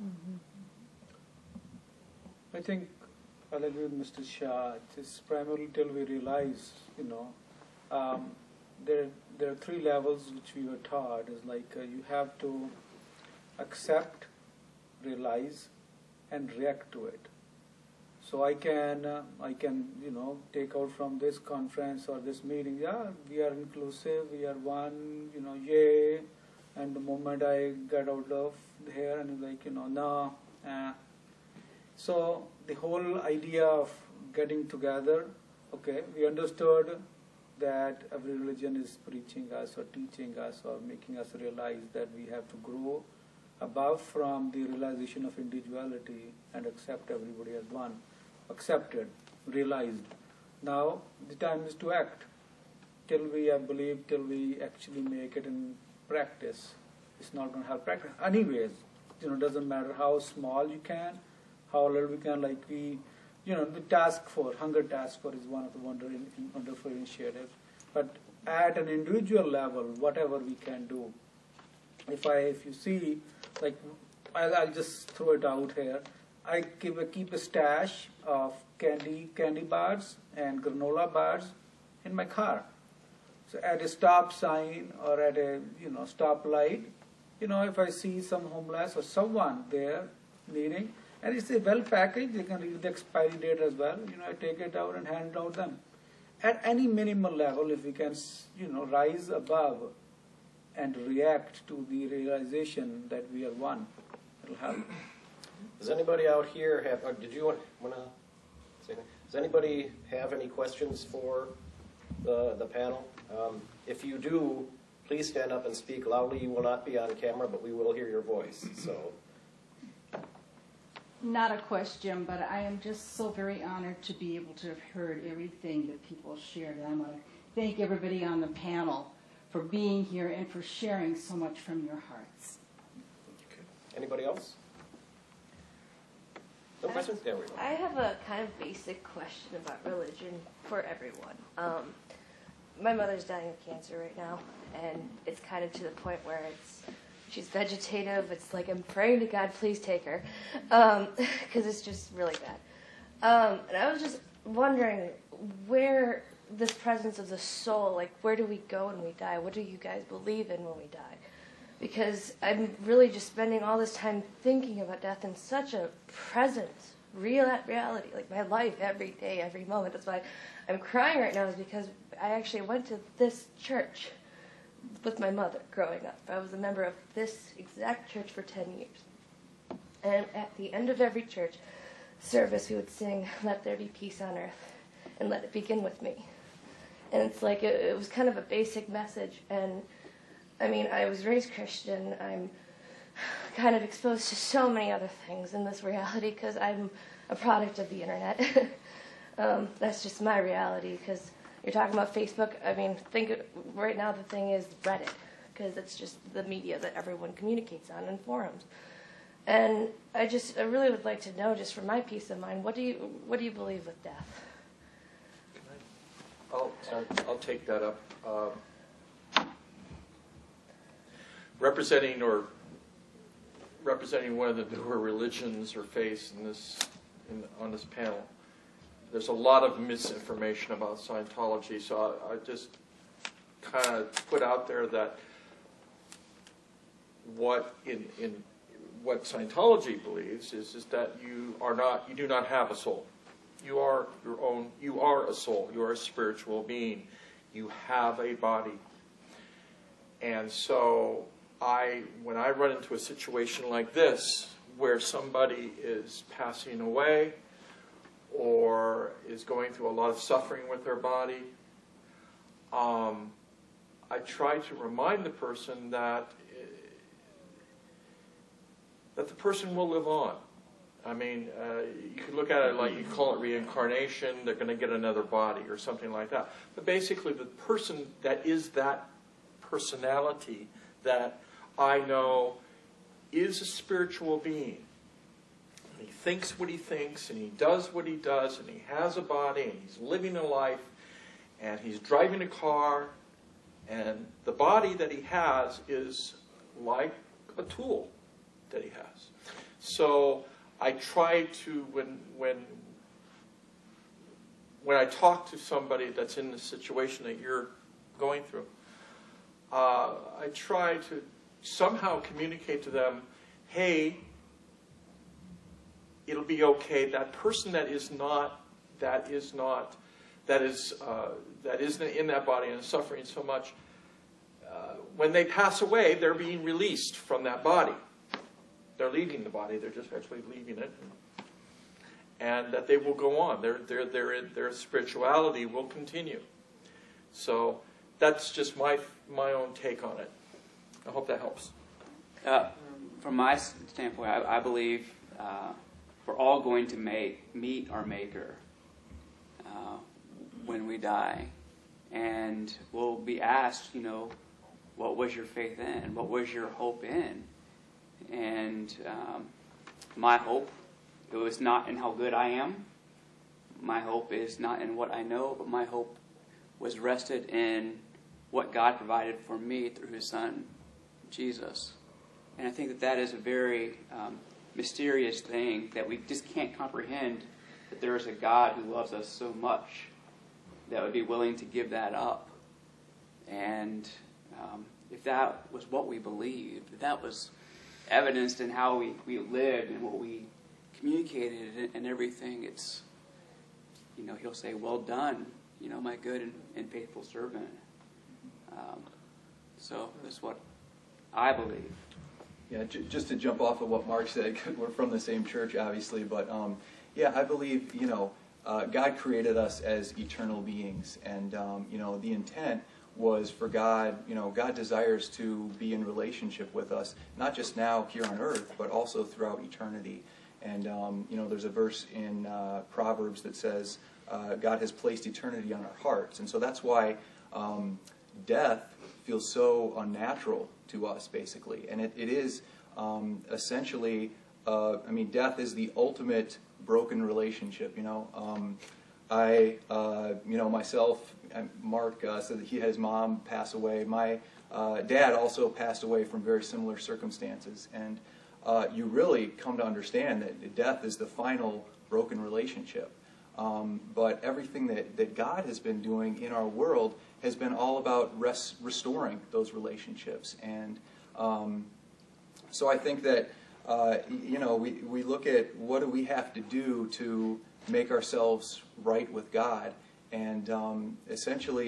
I think I'll agree with Mr. Shah. It's primarily till we realize, there are 3 levels which we were taught. Is like you have to accept, realize, and react to it. So I can take out from this conference or this meeting, yeah, we are inclusive, we are one, yay. And the moment I get out of here and no. So the whole idea of getting together, okay, we understood that every religion is preaching us or teaching us or making us realize that we have to grow above from the realization of individuality and accept everybody as one. Accepted, realized. Now the time is to act. Till we actually make it in practice, it's not going to have practice. Anyways, doesn't matter how small you can, how little we can. Like the Hunger Task Force is one of the wonderful initiatives. But at an individual level, whatever we can do. If you see, like, I'll just throw it out here. I keep a stash of candy bars and granola bars in my car. So at a stop sign or at a stop light, if I see some homeless or someone there needing, and it's a well packaged, they can read the expiry date as well. I take it out and hand it out them. At any minimal level, if we can, rise above and react to the realization that we are one, it'll help. Does anybody out here have? Or did you want to say anything? Does anybody have any questions for the panel? If you do, please stand up and speak loudly. You will not be on camera, but we will hear your voice. So. Not a question, but I am just so very honored to be able to have heard everything that people shared. I want to thank everybody on the panel for being here and for sharing so much from your hearts. Okay. Anybody else? No questions? There we go. I have a kind of basic question about religion for everyone. My mother's dying of cancer right now, and it's kind of to the point where she's vegetative. It's like I'm praying to God, please take her, because it's just really bad. And I was just wondering where this presence of the soul, like where do we go when we die? What do you guys believe in when we die? Because I'm really just spending all this time thinking about death in such a present, reality, like my life every day, every moment. That's why I'm crying right now, is because I actually went to this church with my mother growing up. I was a member of this exact church for 10 years. And at the end of every church service, we would sing, "Let there be peace on earth, and let it begin with me." And it's like, it was kind of a basic message. And I mean, I was raised Christian. I'm kind of exposed to so many other things in this reality because I'm a product of the internet. That's just my reality, because you're talking about Facebook. I mean, right now the thing is Reddit, because it's just the media that everyone communicates on, and forums. And I really would like to know, just for my peace of mind, what do you believe with death? I'll take that up. Representing one of the newer religions or faiths on this panel, there's a lot of misinformation about Scientology, so I just kind of put out there that what Scientology believes is that you do not have a soul. You are a soul. You are a spiritual being. You have a body. And so when I run into a situation like this, where somebody is passing away or is going through a lot of suffering with their body, I try to remind the person that the person will live on. I mean, you could look at it like, you call it reincarnation, they're going to get another body or something like that. But basically, the person that is that personality that I know is a spiritual being. And he thinks what he thinks, and he does what he does, and he has a body, and he's living a life, and he's driving a car, and the body that he has is like a tool that he has. So I try to, when I talk to somebody that's in the situation that you're going through, I try to somehow communicate to them, hey, it'll be okay. That person that isn't in that body and is suffering so much, when they pass away, they're being released from that body. They're leaving the body. They're just actually leaving it, and that they will go on. Their spirituality will continue. So that's just my own take on it. I hope that helps. From my standpoint, I believe we're all going to meet our Maker when we die, and we'll be asked, what was your faith in? What was your hope in? And my hope, it was not in how good I am. My hope is not in what I know, but my hope was rested in what God provided for me through His Son, Jesus. And I think that is a very mysterious thing that we just can't comprehend, that there is a God who loves us so much that would be willing to give that up. And if that was what we believed, if that was evidenced in how we lived and what we communicated and everything, it's, he'll say, well done, my good and faithful servant. So that's what I believe. Yeah, just to jump off of what Mark said, we're from the same church, obviously, but yeah, I believe, God created us as eternal beings, and, the intent was for God, God desires to be in relationship with us, not just now here on earth, but also throughout eternity. And, there's a verse in Proverbs that says, God has placed eternity on our hearts. And so that's why death feels so unnatural to us, basically. And it is essentially, death is the ultimate broken relationship, myself, Mark said that he had his mom pass away. My dad also passed away from very similar circumstances. And you really come to understand that death is the final broken relationship. But everything that God has been doing in our world has been all about restoring those relationships. And so I think that, we look at what do we have to do to make ourselves right with God. And essentially,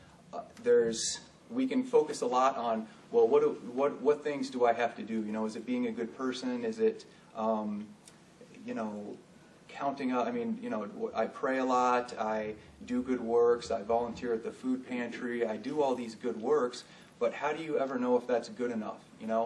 we can focus a lot on, well, what things do I have to do? Is it being a good person? Is it, counting up? I pray a lot. I do good works. I volunteer at the food pantry. I do all these good works. But how do you ever know if that's good enough?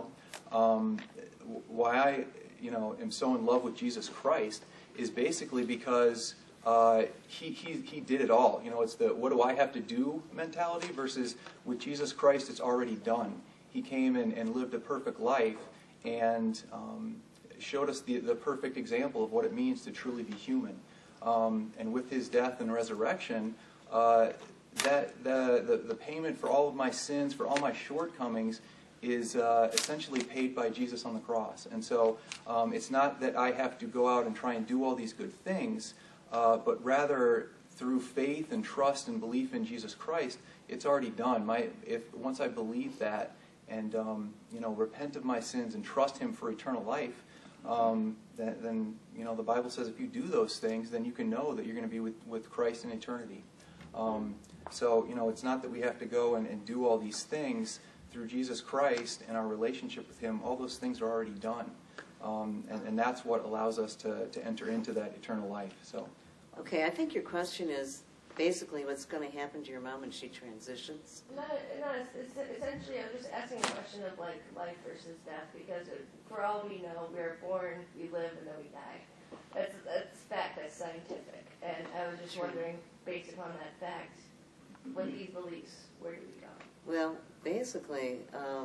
Why I, am so in love with Jesus Christ is basically because he did it all. It's the what do I have to do mentality versus with Jesus Christ it's already done. He came and lived a perfect life and showed us the perfect example of what it means to truly be human. And with his death and resurrection, that the payment for all of my sins, for all my shortcomings, is essentially paid by Jesus on the cross. And so it's not that I have to go out and try and do all these good things, but rather through faith and trust and belief in Jesus Christ, it's already done. Once I believe that and repent of my sins and trust Him for eternal life, then the Bible says if you do those things, then you can know that you're going to be with Christ in eternity. So it's not that we have to go and do all these things. Through Jesus Christ and our relationship with Him, all those things are already done. And that's what allows us to enter into that eternal life. So, okay, I think your question is basically what's going to happen to your mom when she transitions. Essentially, I'm just asking a question of life versus death, because for all we know, we are born, we live, and then we die. That's fact, that's scientific. And I was just wondering, based upon that fact, with these beliefs, where do we go? Well, basically,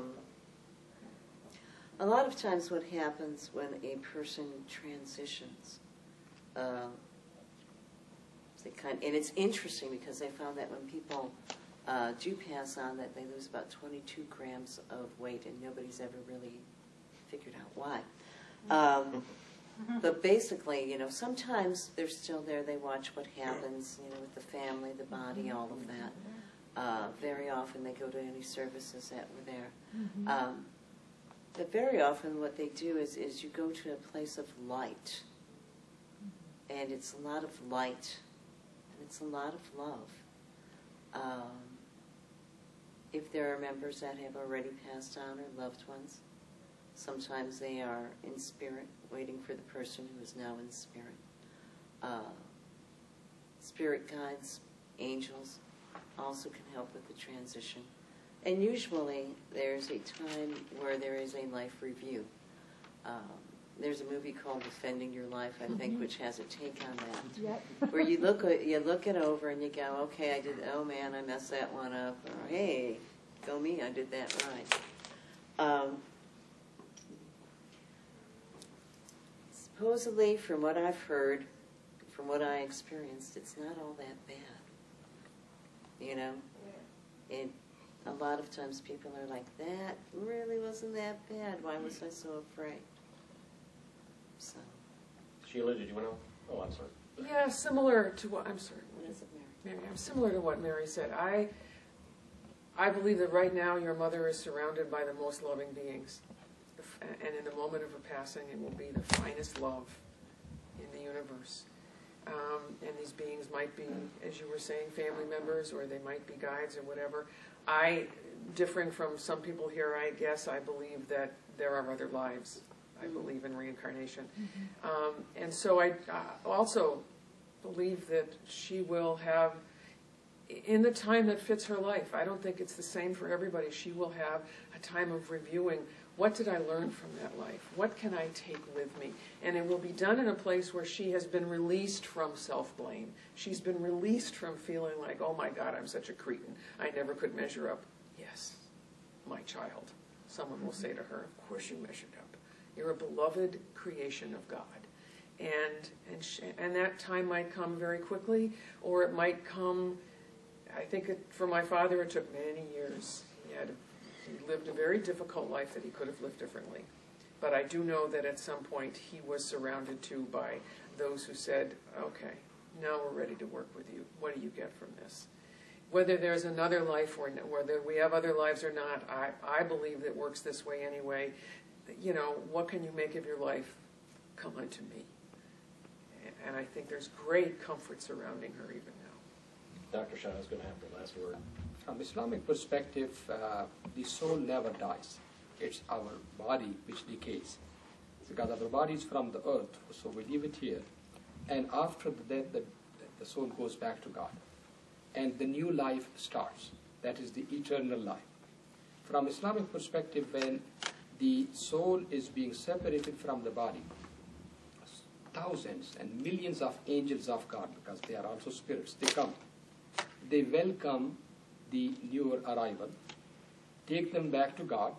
a lot of times what happens when a person transitions, and it's interesting because they found that when people do pass on, that they lose about 22 grams of weight, and nobody's ever really figured out why. But basically, sometimes they're still there. They watch what happens, with the family, the body, all of that. Very often they go to any services that were there. But very often what they do is you go to a place of light. And it's a lot of light. And it's a lot of love. If there are members that have already passed on or loved ones, sometimes they are in spirit, waiting for the person who is now in spirit. Spirit guides, angels, also can help with the transition. And usually there's a time where there is a life review. There's a movie called Defending Your Life, I think, which has a take on that. Yep. Where you look it over and you go, okay, oh man, I messed that one up. Or hey, go me, I did that right. Supposedly, from what I've heard, from what I experienced, it's not all that bad. A lot of times people are like, that really wasn't that bad. Why was I so afraid? So. Sheila, did you want to? Oh, I'm sorry. Yeah, similar to what, I'm sorry. What is it, Mary? I'm similar to what Mary said. I believe that right now your mother is surrounded by the most loving beings. And in the moment of her passing, it will be the finest love in the universe. And these beings might be, as you were saying, family members, or they might be guides or whatever. Differing from some people here, I guess, I believe that there are other lives. I believe in reincarnation. And so I also believe that she will have, in the time that fits her life, I don't think it's the same for everybody, she will have a time of reviewing, what did I learn from that life? What can I take with me? And it will be done in a place where she has been released from self-blame. She's been released from feeling like, oh my God, I'm such a cretin. I never could measure up. Yes, my child. Someone will say to her, of course you measured up. You're a beloved creation of God. And that time might come very quickly, or it might come, I think for my father it took many years. He lived a very difficult life that he could have lived differently. But I do know that at some point he was surrounded too by those who said, okay, now we're ready to work with you. What do you get from this? Whether there's another life or whether we have other lives or not, I believe that works this way anyway. You know, what can you make of your life? Come unto me. And I think there's great comfort surrounding her even now. Dr. Shah is going to have the last word. From Islamic perspective, the soul never dies. It's our body which decays. Because our body is from the earth, so we leave it here. And after the death, the soul goes back to God. And the new life starts. That is the eternal life. From Islamic perspective, when the soul is being separated from the body, thousands and millions of angels of God, because they are also spirits, they come. They welcome the newer arrival, take them back to God.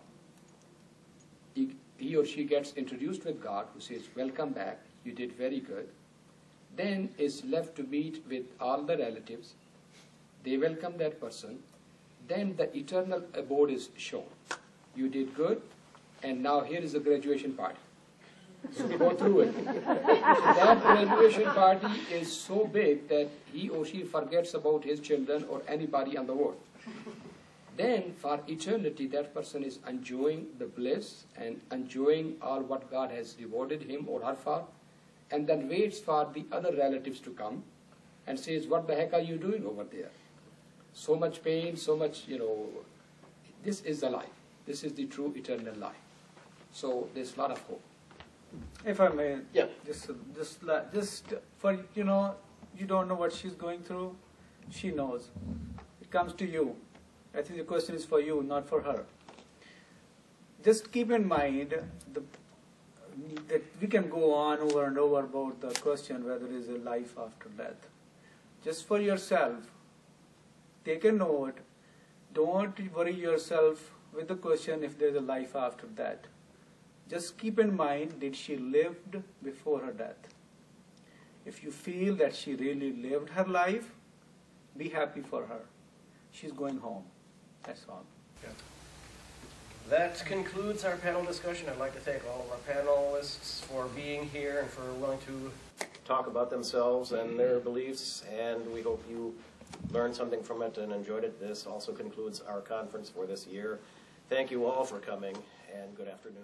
He or she gets introduced with God, who says, welcome back, you did very good. Then is left to meet with all the relatives. They welcome that person. Then the eternal abode is shown. You did good, and now here is a graduation party. So we go through it. So that graduation party is so big that he or she forgets about his children or anybody on the world. Then for eternity, that person is enjoying the bliss and enjoying all what God has rewarded him or her for, and then waits for the other relatives to come and says, what the heck are you doing over there? So much pain, so much, this is the life. This is the true eternal life. So there's a lot of hope. If I may, yeah. just for, you don't know what she's going through, she knows. It comes to you. I think the question is for you, not for her. Just keep in mind that we can go on over and over about the question whether there is a life after death. Just for yourself, take a note. Don't worry yourself with the question if there's a life after death. Just keep in mind, did she lived before her death? If you feel that she really lived her life, be happy for her. She's going home. That's all. Yeah. That concludes our panel discussion. I'd like to thank all of our panelists for being here and for willing to talk about themselves and their beliefs, and we hope you learned something from it and enjoyed it. This also concludes our conference for this year. Thank you all for coming, and good afternoon.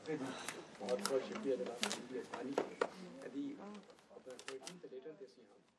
Thank you.